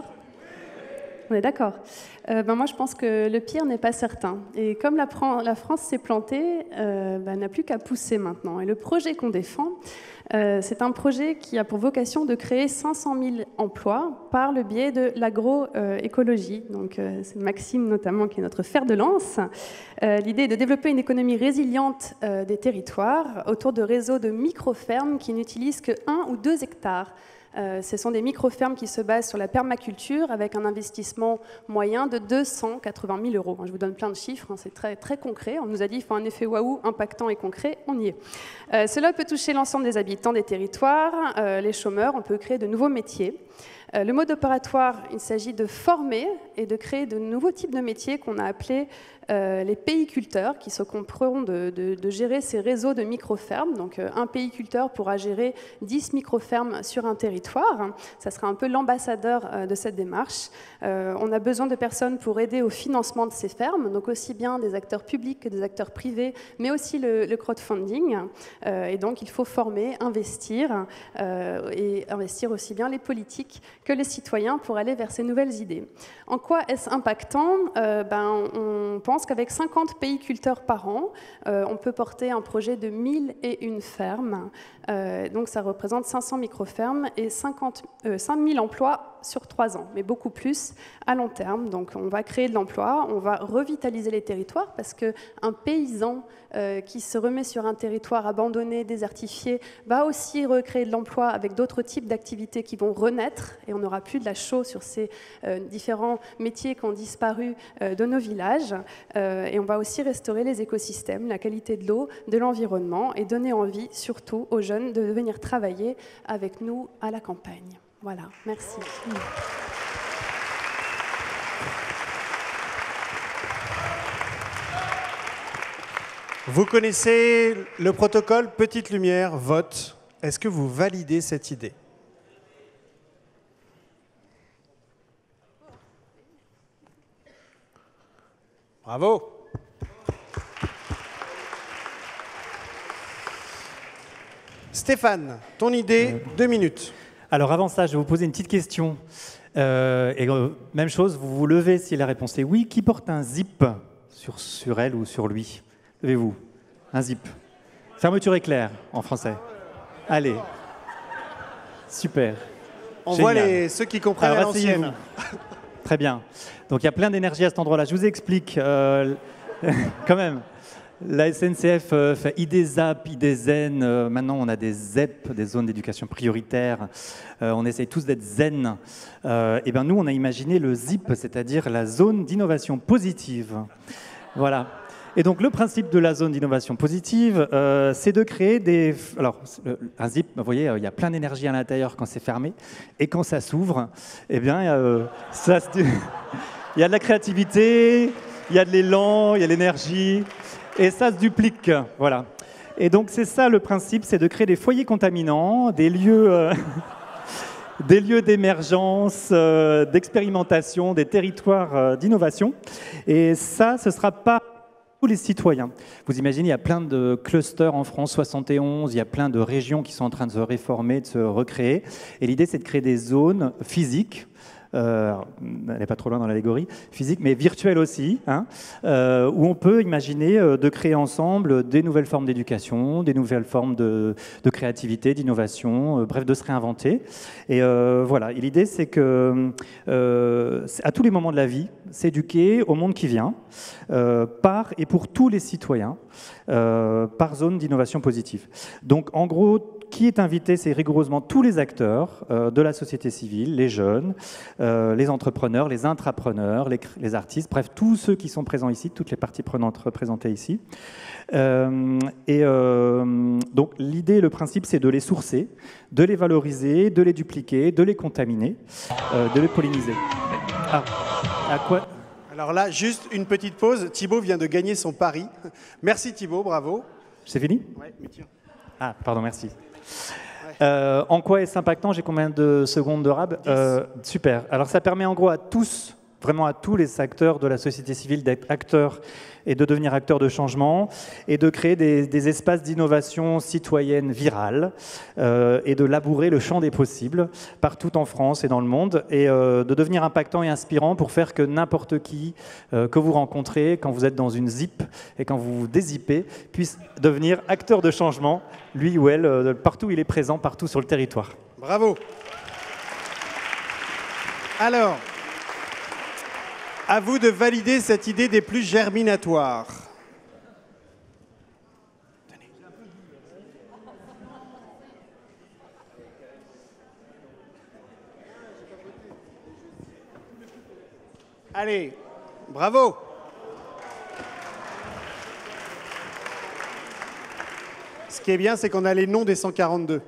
On est d'accord. Euh, ben moi, je pense que le pire n'est pas certain. Et comme la, la France s'est plantée, euh, ben, n'a plus qu'à pousser maintenant. Et le projet qu'on défend, euh, c'est un projet qui a pour vocation de créer cinq cent mille emplois par le biais de l'agroécologie. Donc, euh, c'est Maxime notamment qui est notre fer de lance. Euh, L'idée est de développer une économie résiliente euh, des territoires autour de réseaux de micro-fermes qui n'utilisent que un ou deux hectares. Euh, ce sont des micro-fermes qui se basent sur la permaculture avec un investissement moyen de deux cent quatre-vingt mille euros. Je vous donne plein de chiffres, hein, c'est très, très concret. On nous a dit qu'il faut un effet waouh, impactant et concret, on y est. Euh, cela peut toucher l'ensemble des habitants des territoires, euh, les chômeurs, on peut créer de nouveaux métiers. Euh, le mode opératoire, il s'agit de former et de créer de nouveaux types de métiers qu'on a appelés euh, les péiculteurs, qui s'occuperont de, de, de gérer ces réseaux de micro-fermes. Donc euh, un péiculteur pourra gérer dix micro-fermes sur un territoire. Ça sera un peu l'ambassadeur euh, de cette démarche. Euh, on a besoin de personnes pour aider au financement de ces fermes, donc aussi bien des acteurs publics que des acteurs privés, mais aussi le, le crowdfunding. Euh, et donc il faut former, investir, euh, et investir aussi bien les politiques que les citoyens pour aller vers ces nouvelles idées. En quoi est-ce impactant? euh, ben, On pense qu'avec cinquante péiculteurs par an, euh, on peut porter un projet de mille et une fermes. Euh, donc ça représente cinq cents micro-fermes et cinquante, euh, cinq mille emplois sur trois ans, mais beaucoup plus à long terme. Donc on va créer de l'emploi, on va revitaliser les territoires parce qu'un paysan euh, qui se remet sur un territoire abandonné, désertifié, va aussi recréer de l'emploi avec d'autres types d'activités qui vont renaître et on n'aura plus de la chaux sur ces euh, différents métiers qui ont disparu euh, de nos villages. Euh, et on va aussi restaurer les écosystèmes, la qualité de l'eau, de l'environnement et donner envie surtout aux jeunes de venir travailler avec nous à la campagne. Voilà, merci. Vous connaissez le protocole, petite lumière, vote. Est-ce que vous validez cette idée? Bravo. Stéphane, ton idée, euh, deux minutes. Alors avant ça, je vais vous poser une petite question. Euh, et euh, même chose, vous vous levez si la réponse est oui. Qui porte un zip sur, sur elle ou sur lui? Levez-vous. Un zip. Fermeture éclair en français. Allez. Super. On Génial. voit les, ceux qui comprennent à l'ancienne. Très bien. Donc il y a plein d'énergie à cet endroit-là. Je vous explique euh, quand même. La S N C F euh, fait I D Z A P, I D Zen. Euh, maintenant, on a des Z E P, des zones d'éducation prioritaire. Euh, on essaye tous d'être zen. Euh, et bien nous, on a imaginé le Z I P, c'est-à-dire la zone d'innovation positive. Voilà. Et donc, le principe de la zone d'innovation positive, euh, c'est de créer des... Alors, un zip, vous voyez, il y a plein d'énergie à l'intérieur quand c'est fermé. Et quand ça s'ouvre, eh bien, euh, ça, il y a de la créativité, il y a de l'élan, il y a de l'énergie, et ça se duplique. Voilà. Et donc, c'est ça le principe, c'est de créer des foyers contaminants, des lieux... Euh, des lieux d'émergence, euh, d'expérimentation, des territoires euh, d'innovation. Et ça, ce ne sera pas tous les citoyens. Vous imaginez, il y a plein de clusters en France, soixante et onze, il y a plein de régions qui sont en train de se réformer, de se recréer. Et l'idée, c'est de créer des zones physiques, Euh, elle n'est pas trop loin dans l'allégorie, physique, mais virtuelle aussi, hein, euh, où on peut imaginer euh, de créer ensemble des nouvelles formes d'éducation, des nouvelles formes de, de créativité, d'innovation, euh, bref, de se réinventer. Et euh, voilà, et l'idée, c'est que euh, à tous les moments de la vie, s'éduquer au monde qui vient, euh, par et pour tous les citoyens, euh, par zone d'innovation positive. Donc, en gros, qui est invité, c'est rigoureusement tous les acteurs euh, de la société civile, les jeunes, euh, les entrepreneurs, les intrapreneurs, les, les artistes, bref, tous ceux qui sont présents ici, toutes les parties prenantes représentées ici. Euh, et euh, donc l'idée, le principe, c'est de les sourcer, de les valoriser, de les dupliquer, de les contaminer, euh, de les polliniser. Ah, à quoi ? Alors là, juste une petite pause. Thibaut vient de gagner son pari. Merci Thibaut, bravo. C'est fini ? Ouais, mais tiens. Ah, pardon, merci. Euh, en quoi est-ce impactant? J'ai combien de secondes de rab? euh, Super. Alors ça permet en gros à tous, vraiment à tous les acteurs de la société civile d'être acteurs et de devenir acteurs de changement et de créer des, des espaces d'innovation citoyenne virale euh, et de labourer le champ des possibles partout en France et dans le monde et euh, de devenir impactant et inspirant pour faire que n'importe qui euh, que vous rencontrez quand vous êtes dans une zip et quand vous vous dézippez puisse devenir acteur de changement, lui ou elle, euh, partout où il est présent, partout sur le territoire. Bravo. Alors, à vous de valider cette idée des plus germinatoires. Tenez. Allez, bravo. Ce qui est bien, c'est qu'on a les noms des cent quarante-deux.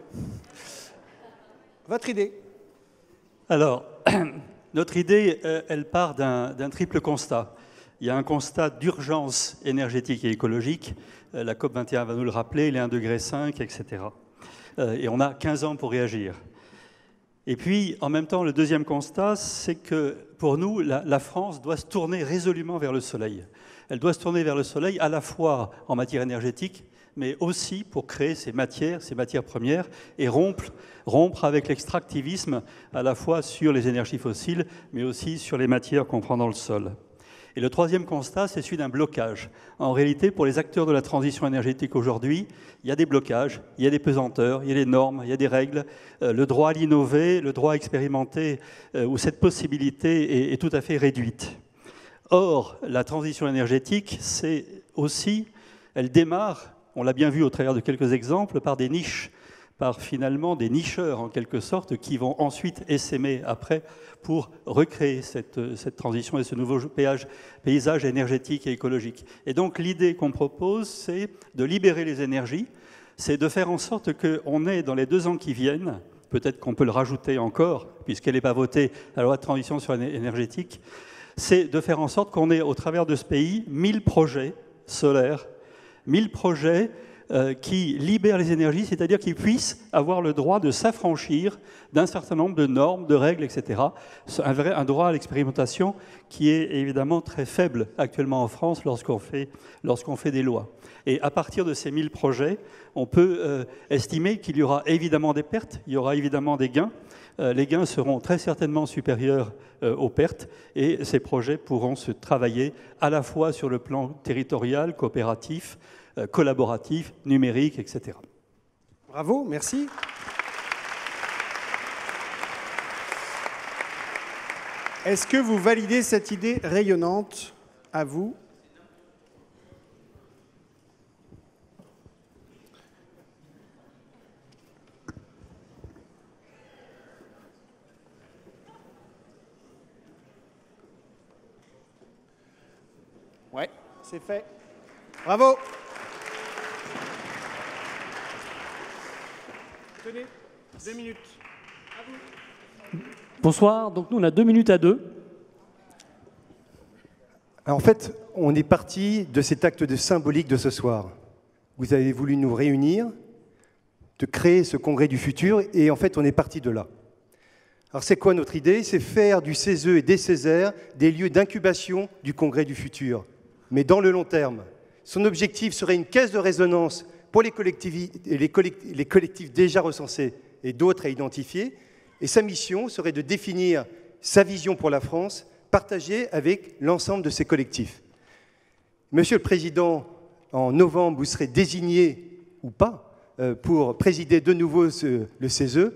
Votre idée? Alors, notre idée, elle part d'un triple constat. Il y a un constat d'urgence énergétique et écologique. La COP vingt et un va nous le rappeler, il est un degré cinq, et cetera. Et on a quinze ans pour réagir. Et puis, en même temps, le deuxième constat, c'est que pour nous, la, la France doit se tourner résolument vers le soleil. Elle doit se tourner vers le soleil à la fois en matière énergétique, mais aussi pour créer ces matières, ces matières premières, et rompre, rompre avec l'extractivisme, à la fois sur les énergies fossiles, mais aussi sur les matières qu'on prend dans le sol. Et le troisième constat, c'est celui d'un blocage. En réalité, pour les acteurs de la transition énergétique aujourd'hui, il y a des blocages, il y a des pesanteurs, il y a des normes, il y a des règles. Euh, le droit à l'innover, le droit à expérimenter, euh, où cette possibilité est, est tout à fait réduite. Or, la transition énergétique, c'est aussi, elle démarre, on l'a bien vu au travers de quelques exemples, par des niches, par finalement des nicheurs en quelque sorte, qui vont ensuite essaimer après pour recréer cette, cette transition et ce nouveau péage, paysage énergétique et écologique. Et donc l'idée qu'on propose, c'est de libérer les énergies, c'est de faire en sorte qu'on ait dans les deux ans qui viennent, peut-être qu'on peut le rajouter encore, puisqu'elle n'est pas votée, la loi de transition sur énergétique, c'est de faire en sorte qu'on ait au travers de ce pays mille projets solaires, mille projets euh, qui libèrent les énergies, c'est-à-dire qu'ils puissent avoir le droit de s'affranchir d'un certain nombre de normes, de règles, et cetera. Un, vrai, un droit à l'expérimentation qui est évidemment très faible actuellement en France lorsqu'on fait, lorsqu'on fait des lois. Et à partir de ces mille projets, on peut euh, estimer qu'il y aura évidemment des pertes, il y aura évidemment des gains. Euh, les gains seront très certainement supérieurs euh, aux pertes et ces projets pourront se travailler à la fois sur le plan territorial, coopératif, euh, collaboratif, numérique, et cetera. Bravo, merci. Est-ce que vous validez cette idée rayonnante? À vous. Ouais, c'est fait. Bravo. Tenez, deux minutes. À vous. Bonsoir, donc nous on a deux minutes à deux. Alors, en fait, on est parti de cet acte de symbolique de ce soir. Vous avez voulu nous réunir, de créer ce congrès du futur, et en fait on est parti de là. Alors c'est quoi notre idée? C'est faire du C E S E et des Césaires des lieux d'incubation du Congrès du futur, mais dans le long terme. Son objectif serait une caisse de résonance pour les, les, collectifs, les collectifs déjà recensés et d'autres à identifier, et sa mission serait de définir sa vision pour la France, partagée avec l'ensemble de ces collectifs. Monsieur le Président, en novembre, vous serez désigné, ou pas, pour présider de nouveau ce, le C E S E,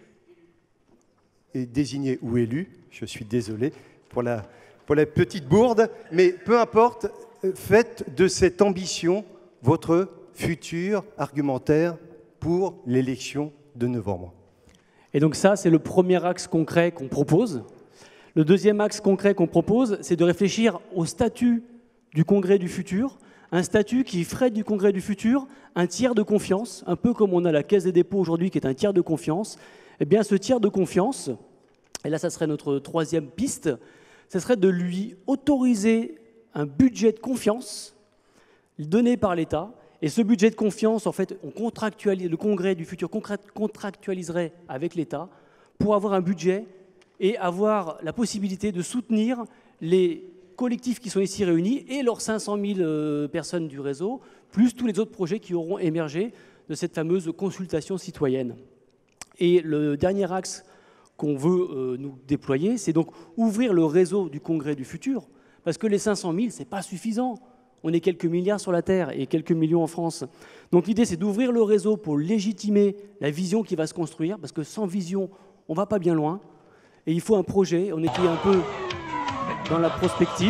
et désigné ou élu, je suis désolé pour la, pour la petite bourde, mais peu importe, faites de cette ambition votre futur argumentaire pour l'élection de novembre. Et donc ça, c'est le premier axe concret qu'on propose. Le deuxième axe concret qu'on propose, c'est de réfléchir au statut du Congrès du futur, un statut qui ferait du Congrès du futur un tiers de confiance, un peu comme on a la Caisse des dépôts aujourd'hui qui est un tiers de confiance. Eh bien, ce tiers de confiance, et là, ça serait notre troisième piste, ce serait de lui autoriser un budget de confiance donné par l'État. Et ce budget de confiance, en fait, on contractualise, le Congrès du futur contractualiserait avec l'État pour avoir un budget et avoir la possibilité de soutenir les collectifs qui sont ici réunis et leurs cinq cent mille euh, personnes du réseau, plus tous les autres projets qui auront émergé de cette fameuse consultation citoyenne. Et le dernier axe qu'on veut euh, nous déployer, c'est donc ouvrir le réseau du Congrès du futur, parce que les cinq cent mille, ce n'est pas suffisant. On est quelques milliards sur la Terre et quelques millions en France. Donc l'idée, c'est d'ouvrir le réseau pour légitimer la vision qui va se construire, parce que sans vision, on ne va pas bien loin. Et il faut un projet, on était un peu dans la prospective.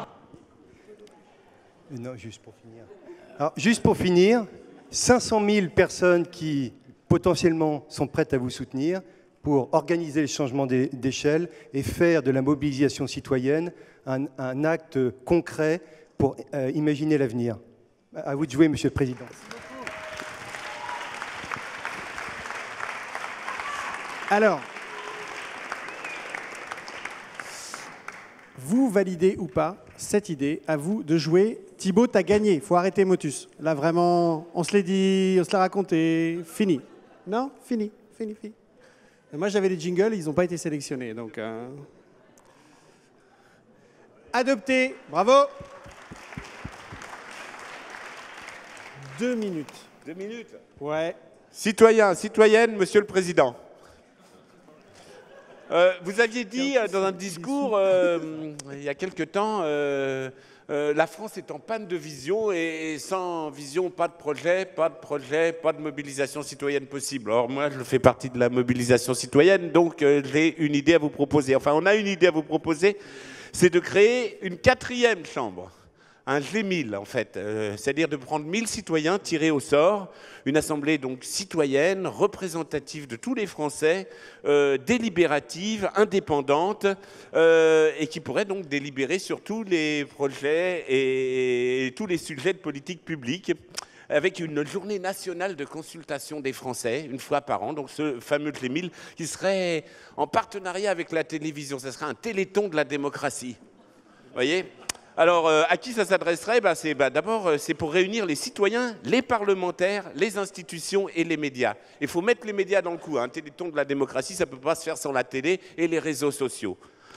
Non, juste pour finir. Alors, juste pour finir, cinq cent mille personnes qui potentiellement sont prêtes à vous soutenir pour organiser le changement d'échelle et faire de la mobilisation citoyenne un, un acte concret pour euh, imaginer l'avenir. À vous de jouer, Monsieur le Président. Alors, vous validez ou pas cette idée? À vous de jouer. Thibaut, t'as gagné. Il faut arrêter Motus. Là, vraiment, on se l'est dit, on se l'a raconté. Fini. Non? Fini. Fini, fini. Et moi, j'avais les jingles, ils n'ont pas été sélectionnés. Donc, euh... adopté. Bravo. Deux minutes. Deux minutes? Ouais. Citoyens, citoyennes, Monsieur le Président. Euh, vous aviez dit euh, dans un discours, euh, il y a quelque temps, euh, euh, la France est en panne de vision et, et sans vision, pas de projet, pas de projet, pas de mobilisation citoyenne possible. Alors moi, je fais partie de la mobilisation citoyenne, donc euh, j'ai une idée à vous proposer. Enfin, on a une idée à vous proposer, c'est de créer une quatrième chambre. Un G mille, en fait, euh, c'est-à-dire de prendre mille citoyens tirés au sort, une assemblée donc citoyenne, représentative de tous les Français, euh, délibérative, indépendante, euh, et qui pourrait donc délibérer sur tous les projets et, et tous les sujets de politique publique, avec une journée nationale de consultation des Français, une fois par an, donc ce fameux G mille, qui serait en partenariat avec la télévision. Ce serait un téléthon de la démocratie. Vous voyez ? Alors, euh, à qui ça s'adresserait? bah, bah, D'abord, c'est pour réunir les citoyens, les parlementaires, les institutions et les médias. Il faut mettre les médias dans le coup. Un téléthon de la démocratie, ça ne peut pas se faire sans la télé et les réseaux sociaux.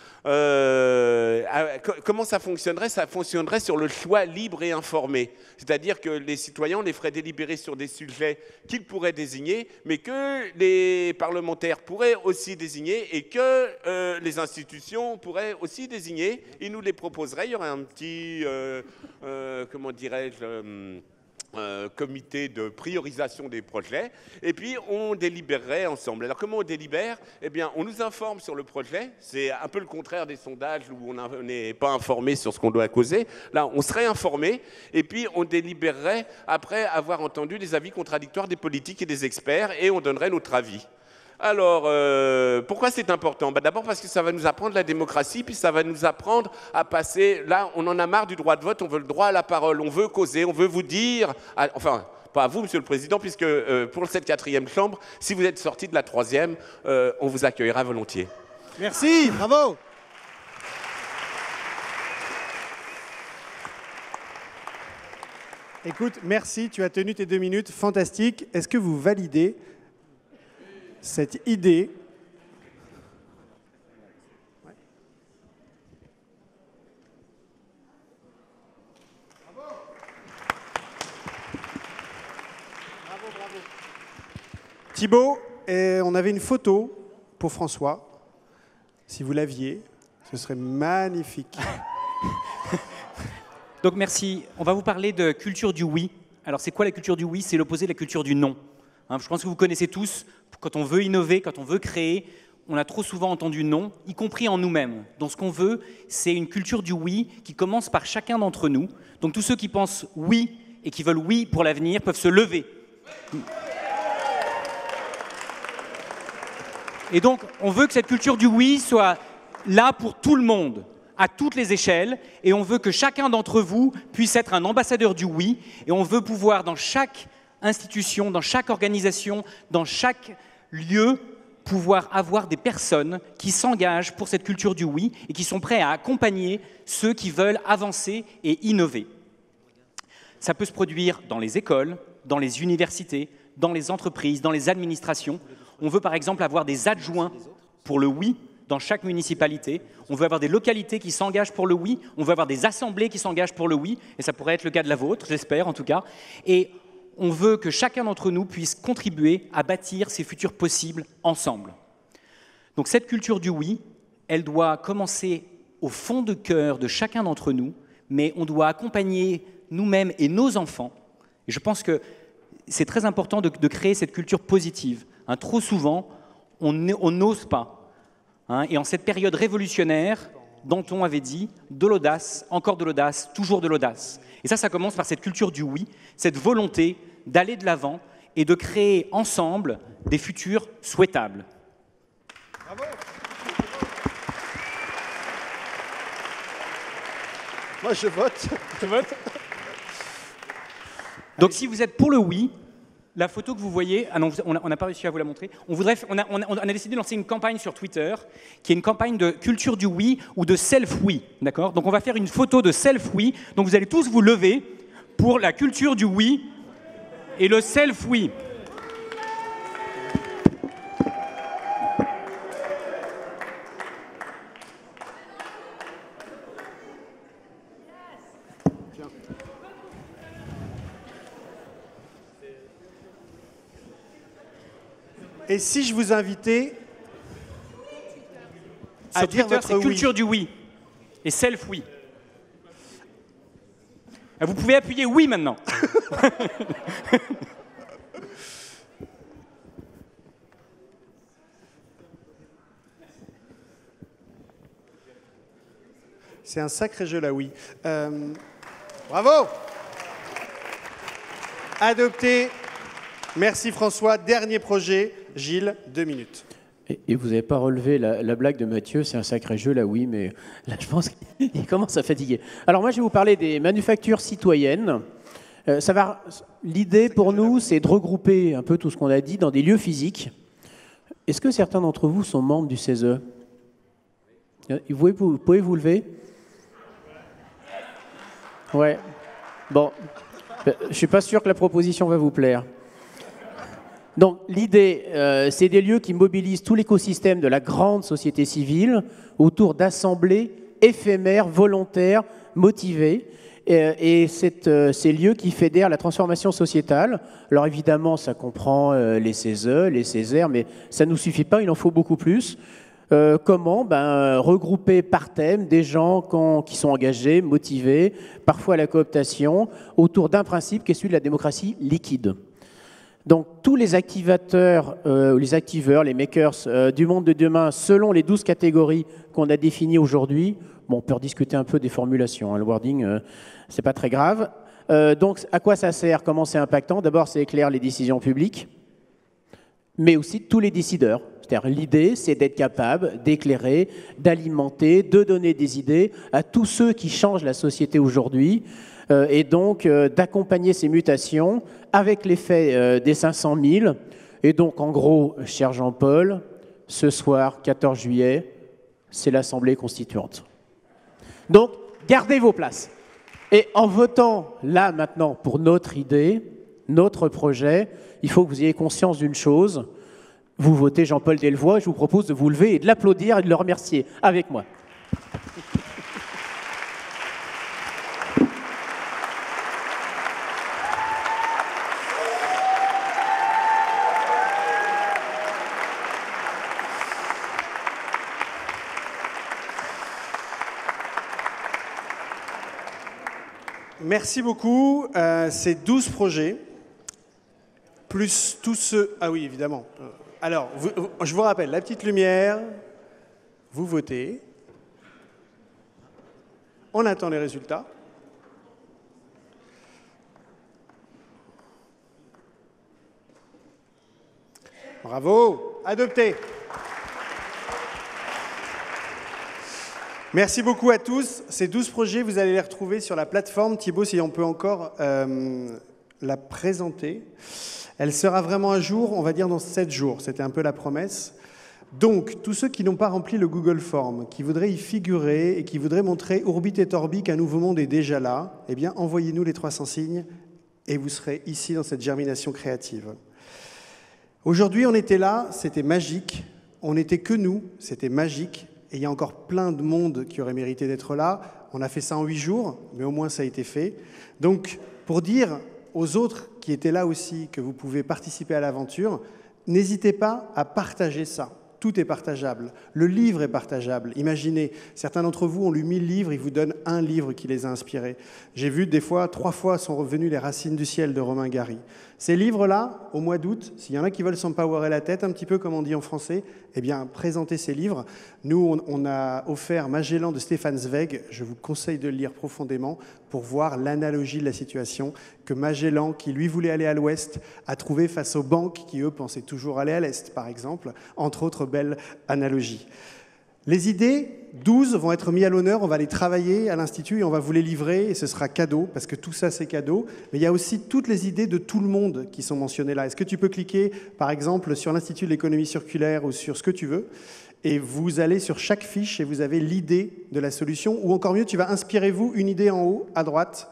Euh, comment ça fonctionnerait? Ça fonctionnerait sur le choix libre et informé. C'est-à-dire que les citoyens, on les ferait délibérer sur des sujets qu'ils pourraient désigner, mais que les parlementaires pourraient aussi désigner et que euh, les institutions pourraient aussi désigner. Ils nous les proposeraient. Il y aurait un petit, euh, euh, comment dirais-je, euh, Euh, comité de priorisation des projets, et puis on délibérerait ensemble. Alors comment on délibère? Eh bien, on nous informe sur le projet, c'est un peu le contraire des sondages où on n'est pas informé sur ce qu'on doit causer. Là, on serait informé, et puis on délibérerait après avoir entendu les avis contradictoires des politiques et des experts, et on donnerait notre avis. Alors, euh, pourquoi c'est important? bah, D'abord parce que ça va nous apprendre la démocratie, puis ça va nous apprendre à passer... Là, on en a marre du droit de vote, on veut le droit à la parole, on veut causer, on veut vous dire... À, enfin, pas à vous, Monsieur le Président, puisque euh, pour cette quatrième chambre, si vous êtes sorti de la troisième, euh, on vous accueillera volontiers. Merci, bravo. Écoute, merci, tu as tenu tes deux minutes, fantastique. Est-ce que vous validez cette idée Thibaut, et on avait une photo pour François. Si vous l'aviez, ce serait magnifique. Donc merci. On va vous parler de culture du oui. Alors c'est quoi la culture du oui? C'est l'opposé de la culture du non. Hein, je pense que vous connaissez tous, quand on veut innover, quand on veut créer, on a trop souvent entendu non, y compris en nous-mêmes. Donc ce qu'on veut, c'est une culture du oui qui commence par chacun d'entre nous. Donc tous ceux qui pensent oui et qui veulent oui pour l'avenir peuvent se lever. Et donc on veut que cette culture du oui soit là pour tout le monde, à toutes les échelles, et on veut que chacun d'entre vous puisse être un ambassadeur du oui, et on veut pouvoir dans chaque institution, dans chaque organisation, dans chaque lieu, pouvoir avoir des personnes qui s'engagent pour cette culture du oui et qui sont prêts à accompagner ceux qui veulent avancer et innover. Ça peut se produire dans les écoles, dans les universités, dans les entreprises, dans les administrations. On veut par exemple avoir des adjoints pour le oui dans chaque municipalité. On veut avoir des localités qui s'engagent pour le oui. On veut avoir des assemblées qui s'engagent pour le oui. Et ça pourrait être le cas de la vôtre, j'espère en tout cas. Et on veut que chacun d'entre nous puisse contribuer à bâtir ces futurs possibles ensemble. Donc cette culture du oui, elle doit commencer au fond de cœur de chacun d'entre nous, mais on doit accompagner nous-mêmes et nos enfants. Et je pense que c'est très important de, de créer cette culture positive. Hein, trop souvent, on n'ose pas. Hein, et en cette période révolutionnaire, Danton avait dit « de l'audace, encore de l'audace, toujours de l'audace ». Et ça, ça commence par cette culture du oui, cette volonté d'aller de l'avant et de créer ensemble des futurs souhaitables. Bravo. Moi, je vote. Je vote. Donc, si vous êtes pour le oui, la photo que vous voyez, ah non, on n'a pas réussi à vous la montrer. On, voudrait, on, a, on, a, on a décidé de lancer une campagne sur Twitter, qui est une campagne de culture du oui ou de self-oui, d'accord? Donc on va faire une photo de self-oui, donc vous allez tous vous lever pour la culture du oui et le self-oui. Et si je vous invitais à sur dire Twitter, votre c'est oui. culture du oui et self-oui. Vous pouvez appuyer oui maintenant. C'est un sacré jeu là, oui. Euh, bravo. Adopté. Merci François. Dernier projet. Gilles, deux minutes. Et, et vous n'avez pas relevé la, la blague de Mathieu, c'est un sacré jeu là, oui, mais là je pense qu'il commence à fatiguer. Alors moi je vais vous parler des manufactures citoyennes. Euh, ça va. L'idée pour nous, c'est de regrouper un peu tout ce qu'on a dit dans des lieux physiques. Est-ce que certains d'entre vous sont membres du C E S E? Vous pouvez vous, pouvez vous lever? Ouais. Bon, je ne suis pas sûr que la proposition va vous plaire. Donc l'idée, euh, c'est des lieux qui mobilisent tout l'écosystème de la grande société civile autour d'assemblées éphémères, volontaires, motivées. Et, et cette, euh, ces lieux qui fédèrent la transformation sociétale. Alors évidemment, ça comprend euh, les C E S E, les Césaires, mais ça ne nous suffit pas, il en faut beaucoup plus. Euh, comment ben, regrouper par thème des gens quand, qui sont engagés, motivés, parfois à la cooptation, autour d'un principe qui est celui de la démocratie liquide. Donc tous les activateurs, euh, les activeurs, les makers euh, du monde de demain, selon les douze catégories qu'on a définies aujourd'hui, bon, on peut rediscuter un peu des formulations, hein, le wording, euh, c'est pas très grave. Euh, donc à quoi ça sert? Comment c'est impactant? D'abord, c'est éclairer les décisions publiques, mais aussi tous les décideurs. C'est-à-dire l'idée, c'est d'être capable d'éclairer, d'alimenter, de donner des idées à tous ceux qui changent la société aujourd'hui, euh, et donc euh, d'accompagner ces mutations avec l'effet euh, des cinq cent mille. Et donc, en gros, cher Jean-Paul, ce soir, quatorze juillet, c'est l'Assemblée constituante. Donc, gardez vos places. Et en votant là, maintenant, pour notre idée, notre projet, il faut que vous ayez conscience d'une chose. Vous votez Jean-Paul Delevoye, je vous propose de vous lever et de l'applaudir et de le remercier avec moi. merci beaucoup. Euh, c'est douze projets, plus tous ceux... Ah oui, évidemment. Alors, vous, je vous rappelle, la petite lumière, vous votez. On attend les résultats. Bravo, adopté. Merci beaucoup à tous. Ces douze projets, vous allez les retrouver sur la plateforme. Thibaut, si on peut encore euh, la présenter. Elle sera vraiment à jour, on va dire, dans sept jours. C'était un peu la promesse. Donc, tous ceux qui n'ont pas rempli le Google Form, qui voudraient y figurer et qui voudraient montrer Orbit et Orbi qu'un nouveau monde est déjà là, eh bien, envoyez-nous les trois cents signes et vous serez ici dans cette germination créative. Aujourd'hui, on était là, c'était magique. On n'était que nous, c'était magique. Et il y a encore plein de monde qui aurait mérité d'être là. On a fait ça en huit jours, mais au moins ça a été fait. Donc, pour dire aux autres qui étaient là aussi que vous pouvez participer à l'aventure, n'hésitez pas à partager ça. Tout est partageable. Le livre est partageable. Imaginez, certains d'entre vous ont lu mille livres, ils vous donnent un livre qui les a inspirés. J'ai vu des fois, trois fois sont revenus Les Racines du ciel de Romain Gary. Ces livres-là, au mois d'août, s'il y en a qui veulent s'empowerer la tête, un petit peu comme on dit en français, eh bien, présentez ces livres. Nous, on, on a offert Magellan de Stefan Zweig. Je vous conseille de le lire profondément pour voir l'analogie de la situation que Magellan, qui lui voulait aller à l'ouest, a trouvé face aux banques qui, eux, pensaient toujours aller à l'est, par exemple. Entre autres belles analogies. Les idées, douze, vont être mis à l'honneur, on va les travailler à l'Institut et on va vous les livrer et ce sera cadeau, parce que tout ça c'est cadeau. Mais il y a aussi toutes les idées de tout le monde qui sont mentionnées là. Est-ce que tu peux cliquer, par exemple, sur l'Institut de l'économie circulaire ou sur ce que tu veux, et vous allez sur chaque fiche et vous avez l'idée de la solution, ou encore mieux, tu vas inspirez-vous une idée en haut, à droite,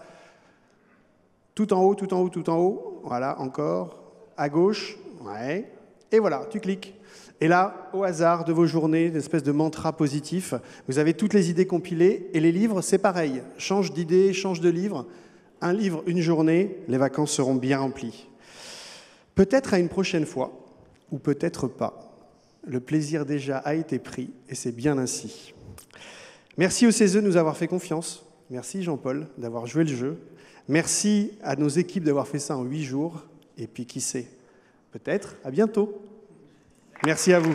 tout en haut, tout en haut, tout en haut, voilà, encore, à gauche, ouais, et voilà, tu cliques. Et là, au hasard de vos journées, une espèce de mantra positif, vous avez toutes les idées compilées. Et les livres, c'est pareil. Change d'idée, change de livre. Un livre, une journée, les vacances seront bien remplies. Peut-être à une prochaine fois, ou peut-être pas. Le plaisir déjà a été pris, et c'est bien ainsi. Merci au C E S E de nous avoir fait confiance. Merci Jean-Paul d'avoir joué le jeu. Merci à nos équipes d'avoir fait ça en huit jours. Et puis qui sait, peut-être à bientôt. Merci à vous.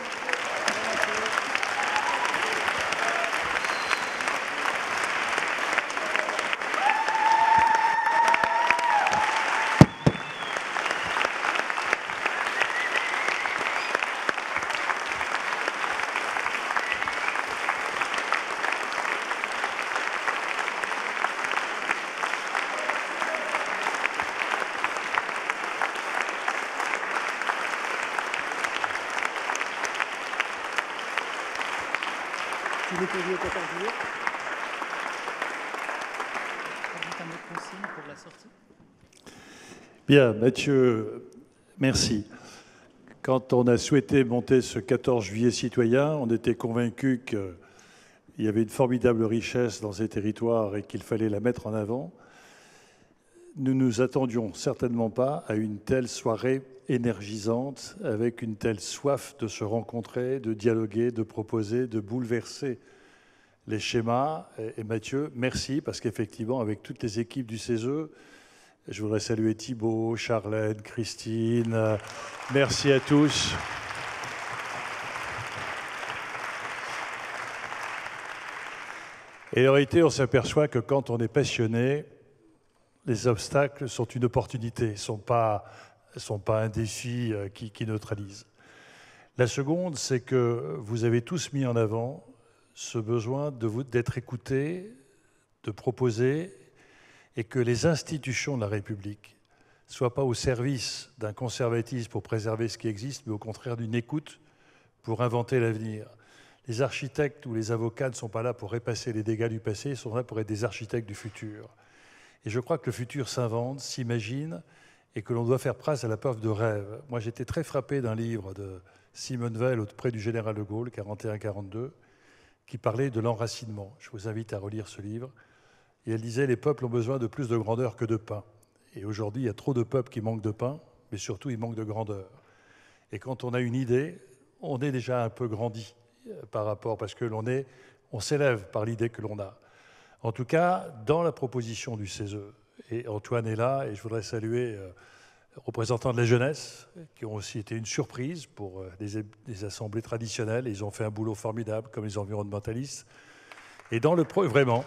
Bien, Mathieu, merci. Quand on a souhaité monter ce quatorze juillet citoyen, on était convaincus qu'il y avait une formidable richesse dans ces territoires et qu'il fallait la mettre en avant. Nous ne nous attendions certainement pas à une telle soirée énergisante, avec une telle soif de se rencontrer, de dialoguer, de proposer, de bouleverser les schémas. Et Mathieu, merci, parce qu'effectivement, avec toutes les équipes du C E S E, je voudrais saluer Thibaut, Charlène, Christine. Merci à tous. Et en réalité, on s'aperçoit que quand on est passionné, les obstacles sont une opportunité, ne sont pas, sont pas un défi qui, qui neutralise. La seconde, c'est que vous avez tous mis en avant ce besoin de vous, d'être écoutés, de proposer, et que les institutions de la République ne soient pas au service d'un conservatisme pour préserver ce qui existe, mais au contraire d'une écoute pour inventer l'avenir. Les architectes ou les avocats ne sont pas là pour répasser les dégâts du passé, ils sont là pour être des architectes du futur. Et je crois que le futur s'invente, s'imagine, et que l'on doit faire place à la preuve de rêve. Moi, j'étais très frappé d'un livre de Simone Veil auprès du général de Gaulle, quarante et un quarante-deux, qui parlait de l'enracinement. Je vous invite à relire ce livre. Et elle disait, les peuples ont besoin de plus de grandeur que de pain. Et aujourd'hui, il y a trop de peuples qui manquent de pain, mais surtout, ils manquent de grandeur. Et quand on a une idée, on est déjà un peu grandi par rapport, parce que l'on est, on s'élève par l'idée que l'on a. En tout cas, dans la proposition du C E S E, et Antoine est là, et je voudrais saluer euh, les représentants de la jeunesse, qui ont aussi été une surprise pour euh, des, des assemblées traditionnelles. Ils ont fait un boulot formidable, comme les environnementalistes. Et dans le pro, vraiment.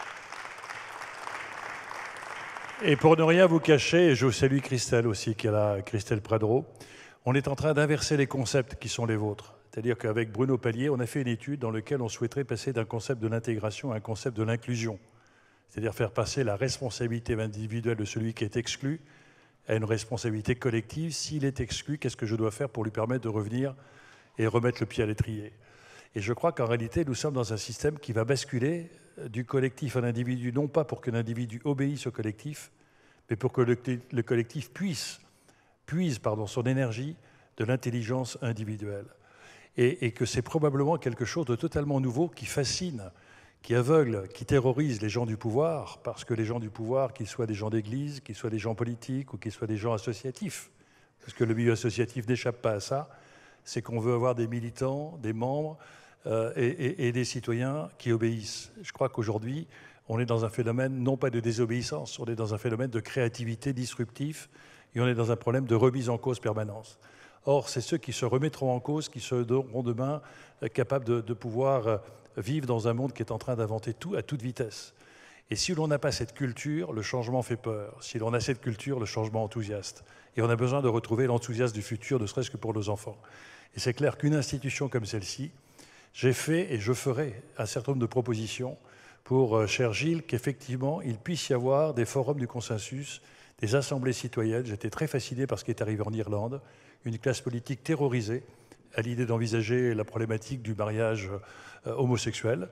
Et pour ne rien vous cacher, et je salue Christelle aussi, qui est là, Christelle Pradreau, on est en train d'inverser les concepts qui sont les vôtres. C'est-à-dire qu'avec Bruno Palier, on a fait une étude dans laquelle on souhaiterait passer d'un concept de l'intégration à un concept de l'inclusion. C'est-à-dire faire passer la responsabilité individuelle de celui qui est exclu à une responsabilité collective. S'il est exclu, qu'est-ce que je dois faire pour lui permettre de revenir et remettre le pied à l'étrier? Et je crois qu'en réalité, nous sommes dans un système qui va basculer du collectif à l'individu, non pas pour que l'individu obéisse au collectif, mais pour que le, le collectif puisse, puise pardon, son énergie de l'intelligence individuelle. Et, et que c'est probablement quelque chose de totalement nouveau qui fascine, qui aveugle, qui terrorise les gens du pouvoir, parce que les gens du pouvoir, qu'ils soient des gens d'église, qu'ils soient des gens politiques ou qu'ils soient des gens associatifs, parce que le milieu associatif n'échappe pas à ça, c'est qu'on veut avoir des militants, des membres euh, et, et, et des citoyens qui obéissent. Je crois qu'aujourd'hui, on est dans un phénomène non pas de désobéissance, on est dans un phénomène de créativité disruptif et on est dans un problème de remise en cause permanente. Or, c'est ceux qui se remettront en cause, qui seront demain capables de, de pouvoir vivre dans un monde qui est en train d'inventer tout à toute vitesse. Et si l'on n'a pas cette culture, le changement fait peur. Si l'on a cette culture, le changement enthousiaste. Et on a besoin de retrouver l'enthousiasme du futur, ne serait-ce que pour nos enfants. Et c'est clair qu'une institution comme celle-ci, j'ai fait et je ferai un certain nombre de propositions pour, cher Gilles, qu'effectivement, il puisse y avoir des forums du consensus, des assemblées citoyennes. J'étais très fasciné par ce qui est arrivé en Irlande, une classe politique terrorisée à l'idée d'envisager la problématique du mariage euh, homosexuel,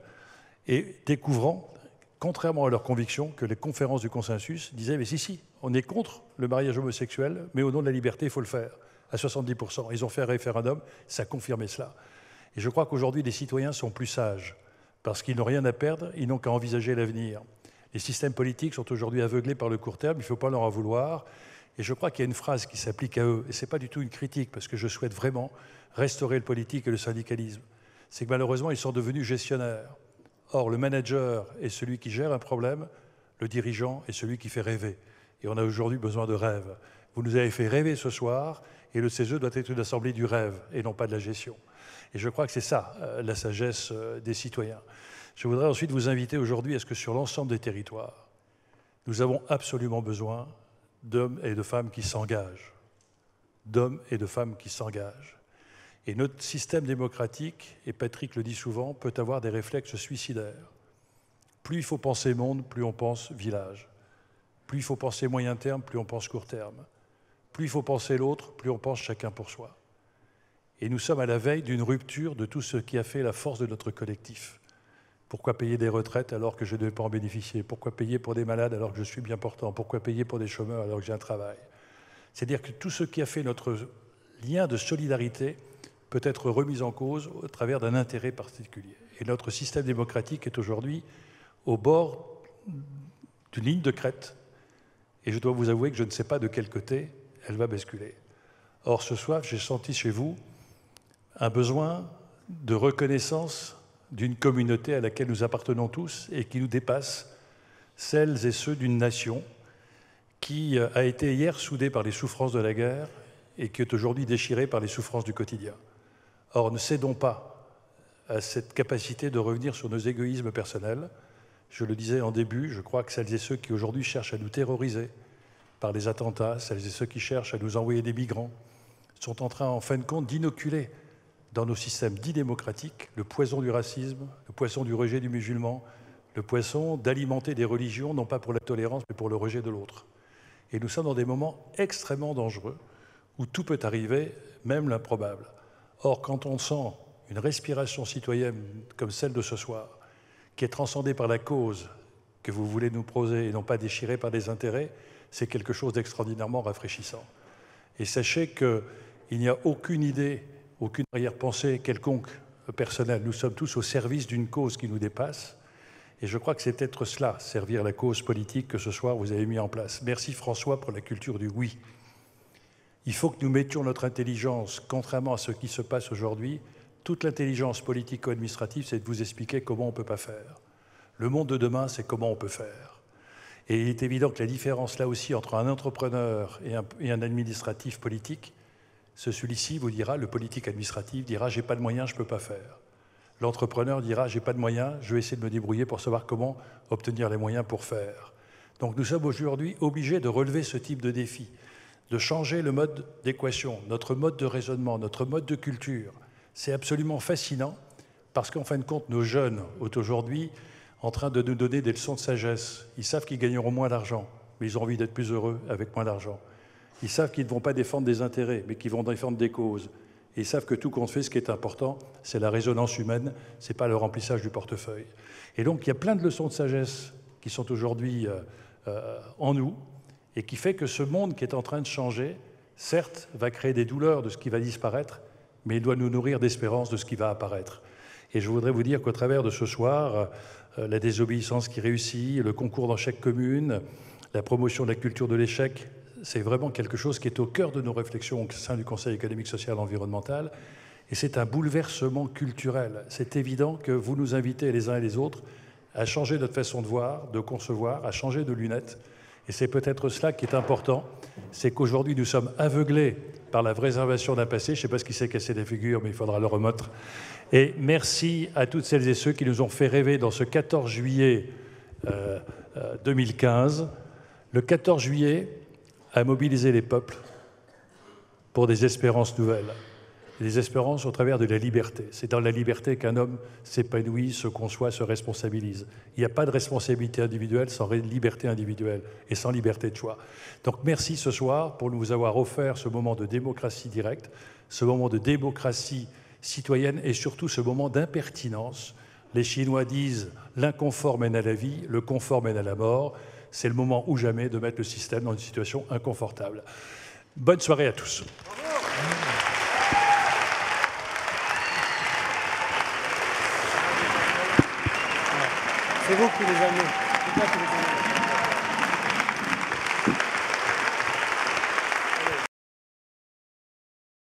et découvrant, contrairement à leurs convictions, que les conférences du consensus disaient « mais si, si, on est contre le mariage homosexuel, mais au nom de la liberté, il faut le faire », à soixante-dix pour cent. Ils ont fait un référendum, ça confirmait cela. Et je crois qu'aujourd'hui, les citoyens sont plus sages, parce qu'ils n'ont rien à perdre, ils n'ont qu'à envisager l'avenir. Les systèmes politiques sont aujourd'hui aveuglés par le court terme, il ne faut pas leur en vouloir. Et je crois qu'il y a une phrase qui s'applique à eux, et ce n'est pas du tout une critique, parce que je souhaite vraiment restaurer le politique et le syndicalisme. C'est que malheureusement, ils sont devenus gestionnaires. Or, le manager est celui qui gère un problème, le dirigeant est celui qui fait rêver. Et on a aujourd'hui besoin de rêve. Vous nous avez fait rêver ce soir, et le C E S E doit être une assemblée du rêve, et non pas de la gestion. Et je crois que c'est ça, euh, la sagesse euh, des citoyens. Je voudrais ensuite vous inviter aujourd'hui à ce que sur l'ensemble des territoires, nous avons absolument besoin d'hommes et de femmes qui s'engagent, d'hommes et de femmes qui s'engagent. Et notre système démocratique, et Patrick le dit souvent, peut avoir des réflexes suicidaires. Plus il faut penser monde, plus on pense village. Plus il faut penser moyen terme, plus on pense court terme. Plus il faut penser l'autre, plus on pense chacun pour soi. Et nous sommes à la veille d'une rupture de tout ce qui a fait la force de notre collectif. Pourquoi payer des retraites alors que je ne devais pas en bénéficier? Pourquoi payer pour des malades alors que je suis bien portant? Pourquoi payer pour des chômeurs alors que j'ai un travail? C'est-à-dire que tout ce qui a fait notre lien de solidarité peut être remis en cause au travers d'un intérêt particulier. Et notre système démocratique est aujourd'hui au bord d'une ligne de crête. Et je dois vous avouer que je ne sais pas de quel côté elle va basculer. Or, ce soir, j'ai senti chez vous un besoin de reconnaissance d'une communauté à laquelle nous appartenons tous et qui nous dépasse, celles et ceux d'une nation qui a été hier soudée par les souffrances de la guerre et qui est aujourd'hui déchirée par les souffrances du quotidien. Or, ne cédons pas à cette capacité de revenir sur nos égoïsmes personnels. Je le disais en début, je crois que celles et ceux qui aujourd'hui cherchent à nous terroriser par les attentats, celles et ceux qui cherchent à nous envoyer des migrants, sont en train, en fin de compte, d'inoculer dans nos systèmes dits démocratiques le poison du racisme, le poison du rejet du musulman, le poison d'alimenter des religions, non pas pour la tolérance, mais pour le rejet de l'autre. Et nous sommes dans des moments extrêmement dangereux, où tout peut arriver, même l'improbable. Or, quand on sent une respiration citoyenne comme celle de ce soir, qui est transcendée par la cause que vous voulez nous poser et non pas déchirée par des intérêts, c'est quelque chose d'extraordinairement rafraîchissant. Et sachez qu'il n'y a aucune idée, aucune arrière-pensée quelconque personnelle. Nous sommes tous au service d'une cause qui nous dépasse. Et je crois que c'est peut-être cela, servir la cause politique que ce soir vous avez mis en place. Merci François pour la culture du oui. Il faut que nous mettions notre intelligence, contrairement à ce qui se passe aujourd'hui. Toute l'intelligence politico-administrative, c'est de vous expliquer comment on ne peut pas faire. Le monde de demain, c'est comment on peut faire. Et il est évident que la différence là aussi entre un entrepreneur et un, et un administratif politique, ce celui-ci vous dira, le politique administratif dira « j'ai pas de moyens, je ne peux pas faire ». L'entrepreneur dira « j'ai pas de moyens, je vais essayer de me débrouiller pour savoir comment obtenir les moyens pour faire ». Donc nous sommes aujourd'hui obligés de relever ce type de défi, de changer le mode d'équation, notre mode de raisonnement, notre mode de culture. C'est absolument fascinant parce qu'en fin de compte, nos jeunes sont aujourd'hui en train de nous donner des leçons de sagesse. Ils savent qu'ils gagneront moins d'argent, mais ils ont envie d'être plus heureux avec moins d'argent. Ils savent qu'ils ne vont pas défendre des intérêts, mais qu'ils vont défendre des causes. Et ils savent que tout compte fait, ce qui est important, c'est la résonance humaine, ce n'est pas le remplissage du portefeuille. Et donc, il y a plein de leçons de sagesse qui sont aujourd'hui euh, euh, en nous, et qui fait que ce monde qui est en train de changer, certes, va créer des douleurs de ce qui va disparaître, mais il doit nous nourrir d'espérance de ce qui va apparaître. Et je voudrais vous dire qu'au travers de ce soir, euh, la désobéissance qui réussit, le concours dans chaque commune, la promotion de la culture de l'échec, c'est vraiment quelque chose qui est au cœur de nos réflexions au sein du Conseil économique, social et environnemental. Et c'est un bouleversement culturel. C'est évident que vous nous invitez les uns et les autres à changer notre façon de voir, de concevoir, à changer de lunettes. Et c'est peut-être cela qui est important, c'est qu'aujourd'hui nous sommes aveuglés par la préservation d'un passé. Je ne sais pas ce qui s'est cassé des figures, mais il faudra le remettre. Et merci à toutes celles et ceux qui nous ont fait rêver dans ce quatorze juillet euh, euh, deux mille quinze. Le quatorze juillet a mobilisé les peuples pour des espérances nouvelles. Des espérances au travers de la liberté. C'est dans la liberté qu'un homme s'épanouit, se conçoit, se responsabilise. Il n'y a pas de responsabilité individuelle sans liberté individuelle et sans liberté de choix. Donc merci ce soir pour nous avoir offert ce moment de démocratie directe, ce moment de démocratie citoyenne et surtout ce moment d'impertinence. Les Chinois disent « l'inconfort mène à la vie, le confort mène à la mort ». C'est le moment ou jamais de mettre le système dans une situation inconfortable. Bonne soirée à tous. C'est vous qui les amenez.